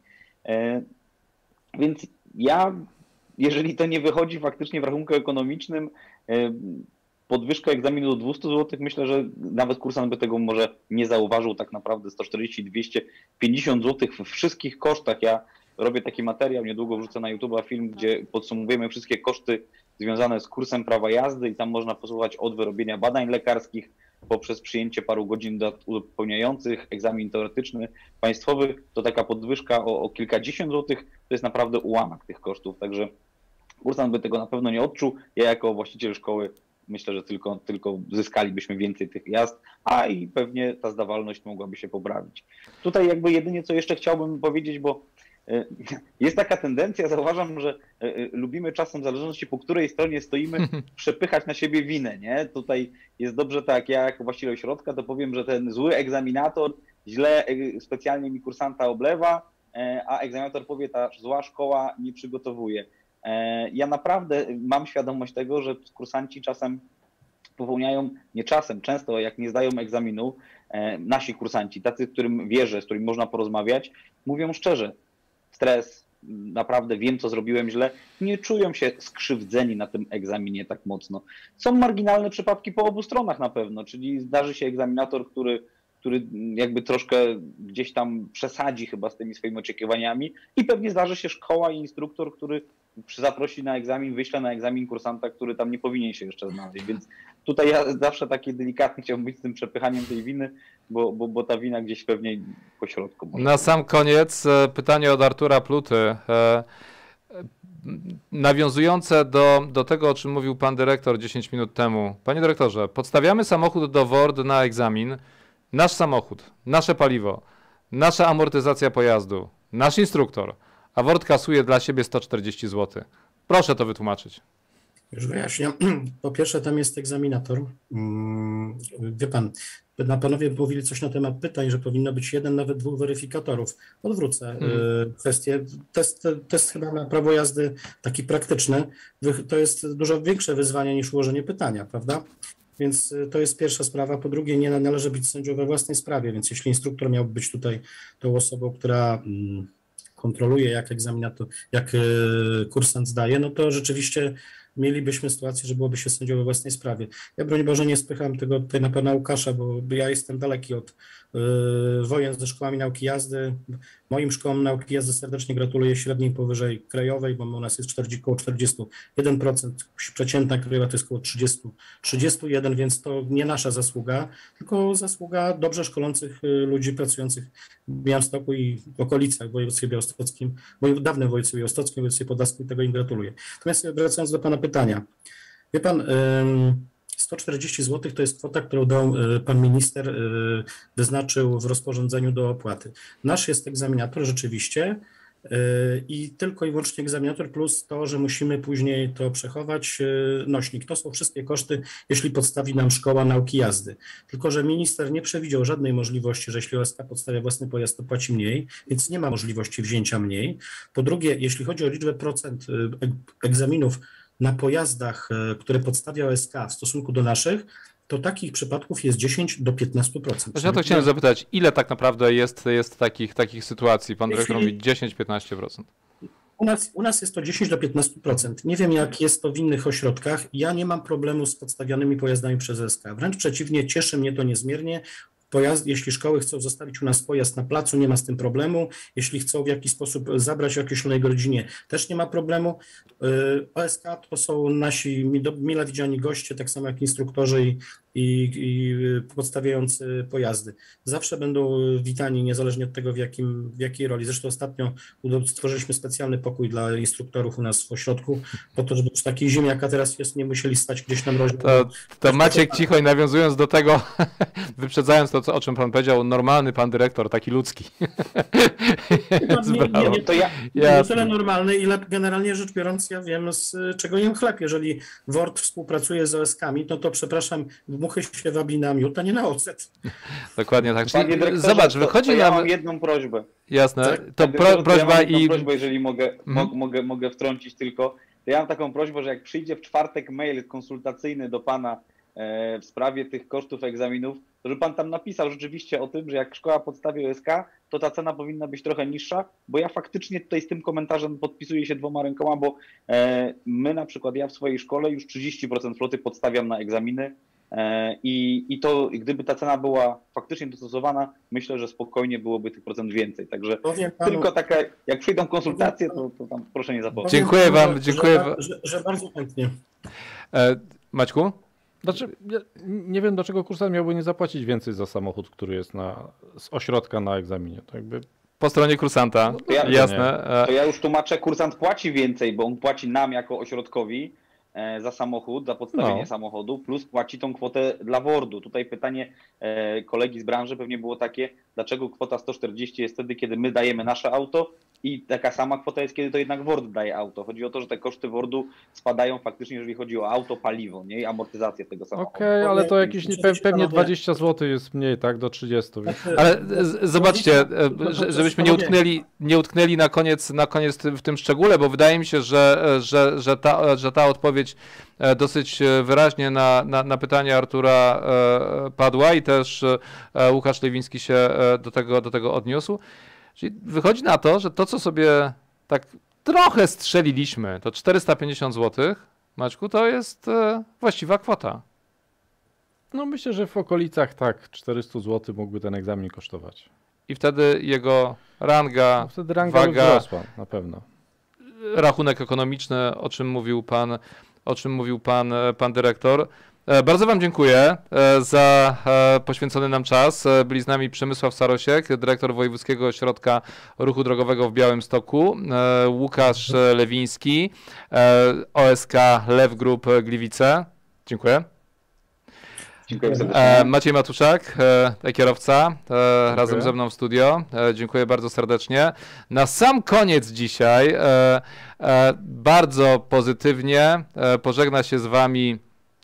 Więc ja, jeżeli to nie wychodzi faktycznie w rachunku ekonomicznym, podwyżkę egzaminu do dwieście złotych, myślę, że nawet kursant by tego może nie zauważył. Tak naprawdę sto czterdzieści do dwieście pięćdziesiąt złotych w wszystkich kosztach. Ja robię taki materiał, niedługo wrzucę na YouTube'a film, gdzie podsumowujemy wszystkie koszty związane z kursem prawa jazdy i tam można posłuchać od wyrobienia badań lekarskich poprzez przyjęcie paru godzin uzupełniających, egzamin teoretyczny państwowy, to taka podwyżka o, o kilkadziesiąt złotych to jest naprawdę ułamek tych kosztów, także kursant by tego na pewno nie odczuł. Ja jako właściciel szkoły myślę, że tylko, tylko zyskalibyśmy więcej tych jazd, a i pewnie ta zdawalność mogłaby się poprawić. Tutaj jakby jedynie co jeszcze chciałbym powiedzieć, bo jest taka tendencja, zauważam, że lubimy czasem, w zależności po której stronie stoimy, przepychać na siebie winę, nie? Tutaj jest dobrze tak, ja jako właściciel ośrodka to powiem, że ten zły egzaminator źle specjalnie mi kursanta oblewa, a egzaminator powie, ta zła szkoła nie przygotowuje. Ja naprawdę mam świadomość tego, że kursanci czasem popełniają, nie czasem, często jak nie zdają egzaminu, nasi kursanci, tacy, którym wierzę, z którymi można porozmawiać, mówią szczerze, stres, naprawdę wiem, co zrobiłem źle, nie czują się skrzywdzeni na tym egzaminie tak mocno. Są marginalne przypadki po obu stronach na pewno, czyli zdarzy się egzaminator, który, który jakby troszkę gdzieś tam przesadzi chyba z tymi swoimi oczekiwaniami i pewnie zdarzy się szkoła i instruktor, który zaprosi na egzamin, wyśle na egzamin kursanta, który tam nie powinien się jeszcze znaleźć, więc tutaj ja zawsze taki delikatny chciałbym być z tym przepychaniem tej winy, bo, bo, bo ta wina gdzieś pewnie po środku. Może na sam koniec pytanie od Artura Pluty, nawiązujące do, do tego, o czym mówił pan dyrektor dziesięć minut temu. Panie dyrektorze, podstawiamy samochód do W O R D na egzamin, nasz samochód, nasze paliwo, nasza amortyzacja pojazdu, nasz instruktor, a W O R D kasuje dla siebie sto czterdzieści złotych. Proszę to wytłumaczyć. Już wyjaśniam. Po pierwsze, tam jest egzaminator. Wie pan, na panowie mówili coś na temat pytań, że powinno być jeden, nawet dwóch weryfikatorów. Odwrócę hmm. kwestię. Test, test chyba na prawo jazdy taki praktyczny, to jest dużo większe wyzwanie niż ułożenie pytania, prawda? Więc to jest pierwsza sprawa. Po drugie, nie należy być sędzią we własnej sprawie, więc jeśli instruktor miałby być tutaj tą osobą, która kontroluje, jak egzaminator, jak kursant zdaje, no to rzeczywiście mielibyśmy sytuację, że byłoby się sędzią we własnej sprawie. Ja broń Boże nie spycham tego tutaj na pana Łukasza, bo ja jestem daleki od y, wojen ze szkołami nauki jazdy. Moim szkołom nauki jazdy serdecznie gratuluję średniej powyżej krajowej, bo u nas jest czterdzieści, około czterdzieści jeden procent, przeciętna krajowa to jest około trzydzieści, trzydzieści jeden, więc to nie nasza zasługa, tylko zasługa dobrze szkolących ludzi pracujących w Białymstoku i w okolicach w województwie białostockim, w dawnym województwie białostockim, w województwie podlaskim, tego im gratuluję. Natomiast wracając do pana pytania. Wie pan, sto czterdzieści złotych to jest kwota, którą dał pan minister, wyznaczył w rozporządzeniu do opłaty. Nasz jest egzaminator rzeczywiście i tylko i wyłącznie egzaminator plus to, że musimy później to przechować, nośnik. To są wszystkie koszty, jeśli podstawi nam szkoła nauki jazdy. Tylko że minister nie przewidział żadnej możliwości, że jeśli O S K podstawia własny pojazd, to płaci mniej, więc nie ma możliwości wzięcia mniej. Po drugie, jeśli chodzi o liczbę procent egzaminów na pojazdach, które podstawia O S K w stosunku do naszych, to takich przypadków jest dziesięć do piętnastu procent. Właśnie ja to chciałem zapytać, ile tak naprawdę jest, jest takich, takich sytuacji? Pan dyrektor mówi dziesięć do piętnastu procent. U nas, u nas jest to dziesięć do piętnastu procent. Nie wiem, jak jest to w innych ośrodkach. Ja nie mam problemu z podstawianymi pojazdami przez O S K. Wręcz przeciwnie, cieszy mnie to niezmiernie. pojazd, jeśli szkoły chcą zostawić u nas pojazd na placu, nie ma z tym problemu. Jeśli chcą w jakiś sposób zabrać o określonej godzinie, też nie ma problemu. O S K to są nasi mile widziani goście, tak samo jak instruktorzy i, i, i podstawiający pojazdy. Zawsze będą witani, niezależnie od tego, w, jakim, w jakiej roli. Zresztą ostatnio stworzyliśmy specjalny pokój dla instruktorów u nas w ośrodku, po to, żeby przy takiej zimie, jaka teraz jest, nie musieli stać gdzieś na mrozie. To, to Maciek cicho i nawiązując do tego, wyprzedzając to, co, o czym pan powiedział, normalny pan dyrektor, taki ludzki. Nie, nie, nie, to ja nie tyle normalny, ile generalnie rzecz biorąc, ja wiem, z czego jem chleb. Jeżeli W O R D współpracuje z O S K-ami, no to przepraszam, muchy się wabli na miód, a nie na ocet. Dokładnie tak. Czyli zobacz, wychodzi to, to ja nam... mam jedną prośbę. Jasne, tak? to pro, prośba ja i... prośbę, jeżeli mogę, mhm. mogę, mogę wtrącić tylko, to ja mam taką prośbę, że jak przyjdzie w czwartek mail konsultacyjny do pana e, w sprawie tych kosztów egzaminów, to żeby pan tam napisał rzeczywiście o tym, że jak szkoła podstawi O S K, to ta cena powinna być trochę niższa, bo ja faktycznie tutaj z tym komentarzem podpisuję się dwoma rękoma, bo e, my na przykład, ja w swojej szkole już trzydzieści procent floty podstawiam na egzaminy e, i, i to gdyby ta cena była faktycznie dostosowana, myślę, że spokojnie byłoby tych procent więcej. Także panu, tylko taka, jak przyjdą konsultacje, to, to tam proszę nie zapomnieć. Dziękuję wam, dziękuję. Że, że, że bardzo chętnie. E, Maćku? Znaczy, ja nie wiem, dlaczego kursant miałby nie zapłacić więcej za samochód, który jest na, z ośrodka na egzaminie. To jakby... Po stronie kursanta, to ja, jasne. To ja już tłumaczę, kursant płaci więcej, bo on płaci nam jako ośrodkowi e, za samochód, za podstawienie no. samochodu, plus płaci tą kwotę dla W O R D-u. Tutaj pytanie e, kolegi z branży pewnie było takie, dlaczego kwota sto czterdzieści jest wtedy, kiedy my dajemy nasze auto i taka sama kwota jest, kiedy to jednak W O R D daje auto. Chodzi o to, że te koszty W O R D-u spadają faktycznie, jeżeli chodzi o auto, paliwo, nie? I amortyzację tego samochodu. Okej, okay, ale to jakieś nie, pewnie dwadzieścia złotych jest mniej, tak? Do trzydziestu. Więc... Ale z, zobaczcie, żebyśmy nie utknęli, nie utknęli na koniec, na koniec w tym szczególe, bo wydaje mi się, że, że, że, ta, że ta odpowiedź dosyć wyraźnie na, na, na pytanie Artura padła i też Łukasz Lewiński się do tego, do tego odniósł. Czyli wychodzi na to, że to, co sobie tak trochę strzeliliśmy, to czterysta pięćdziesiąt złotych, Maćku, to jest właściwa kwota. No myślę, że w okolicach tak czterysta złotych mógłby ten egzamin kosztować. I wtedy jego ranga, no wtedy ranga waga, wzrosła, na pewno. Rachunek ekonomiczny, o czym mówił pan, o czym mówił pan, pan dyrektor. Bardzo wam dziękuję za poświęcony nam czas. Byli z nami Przemysław Sarosiek, dyrektor Wojewódzkiego Ośrodka Ruchu Drogowego w Białymstoku, Łukasz Lewiński, O S K Lew Group Gliwice. Dziękuję. Dziękuję serdecznie. Maciej Matuszak, kierowca, dziękuję. Razem ze mną w studio. Dziękuję bardzo serdecznie. Na sam koniec dzisiaj bardzo pozytywnie pożegna się z wami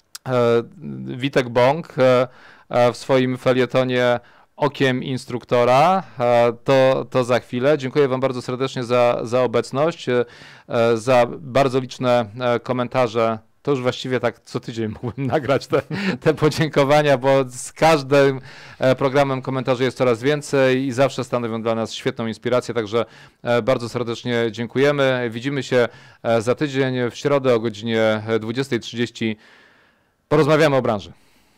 Witek Bąk w swoim felietonie Okiem instruktora. To, to za chwilę. Dziękuję wam bardzo serdecznie za, za obecność, za bardzo liczne komentarze. To już właściwie tak co tydzień mógłbym nagrać te, te podziękowania, bo z każdym programem komentarzy jest coraz więcej i zawsze stanowią dla nas świetną inspirację, także bardzo serdecznie dziękujemy. Widzimy się za tydzień w środę o godzinie dwudziestej trzydzieści. Porozmawiamy o branży.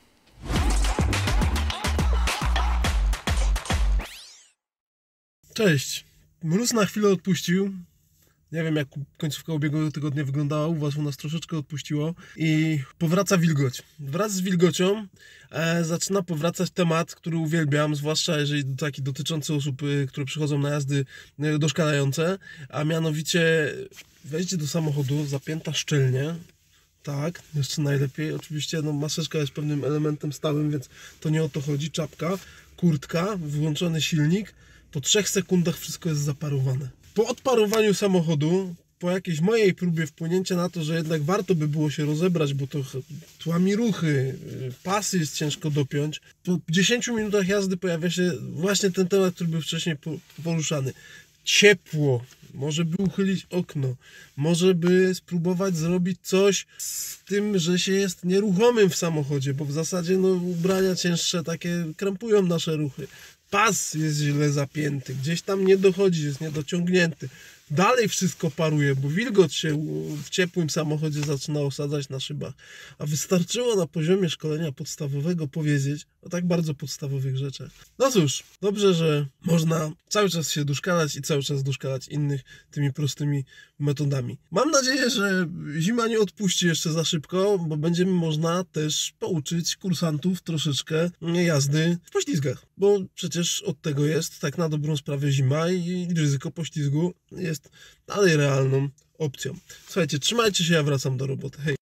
Cześć. Mróz na chwilę odpuścił. Nie wiem, jak końcówka ubiegłego tygodnia wyglądała, u was u nas troszeczkę odpuściło i powraca wilgoć. Wraz z wilgocią e, zaczyna powracać temat, który uwielbiam, zwłaszcza jeżeli taki dotyczący osób, y, które przychodzą na jazdy y, doszkalające, a mianowicie wejście do samochodu, zapięta szczelnie. Tak, jeszcze najlepiej. Oczywiście no, maseczka jest pewnym elementem stałym, więc to nie o to chodzi. Czapka, kurtka, wyłączony silnik. Po trzech sekundach wszystko jest zaparowane. Po odparowaniu samochodu, po jakiejś mojej próbie wpłynięcia na to, że jednak warto by było się rozebrać, bo to tłami ruchy, pasy jest ciężko dopiąć, po dziesięciu minutach jazdy pojawia się właśnie ten temat, który był wcześniej poruszany. Ciepło. Może by uchylić okno, może by spróbować zrobić coś z tym, że się jest nieruchomym w samochodzie, bo w zasadzie no, ubrania cięższe takie krępują nasze ruchy. pas jest źle zapięty, gdzieś tam nie dochodzi, jest niedociągnięty. Dalej wszystko paruje, bo wilgoć się w ciepłym samochodzie zaczyna osadzać na szybach. A wystarczyło na poziomie szkolenia podstawowego powiedzieć o tak bardzo podstawowych rzeczach. No cóż, dobrze, że można cały czas się doszkalać i cały czas doszkalać innych tymi prostymi metodami. Mam nadzieję, że zima nie odpuści jeszcze za szybko, bo będziemy można też pouczyć kursantów troszeczkę jazdy w poślizgach. Bo przecież od tego jest tak na dobrą sprawę zima i ryzyko poślizgu jest dalej realną opcją. Słuchajcie, trzymajcie się, ja wracam do roboty. Hej!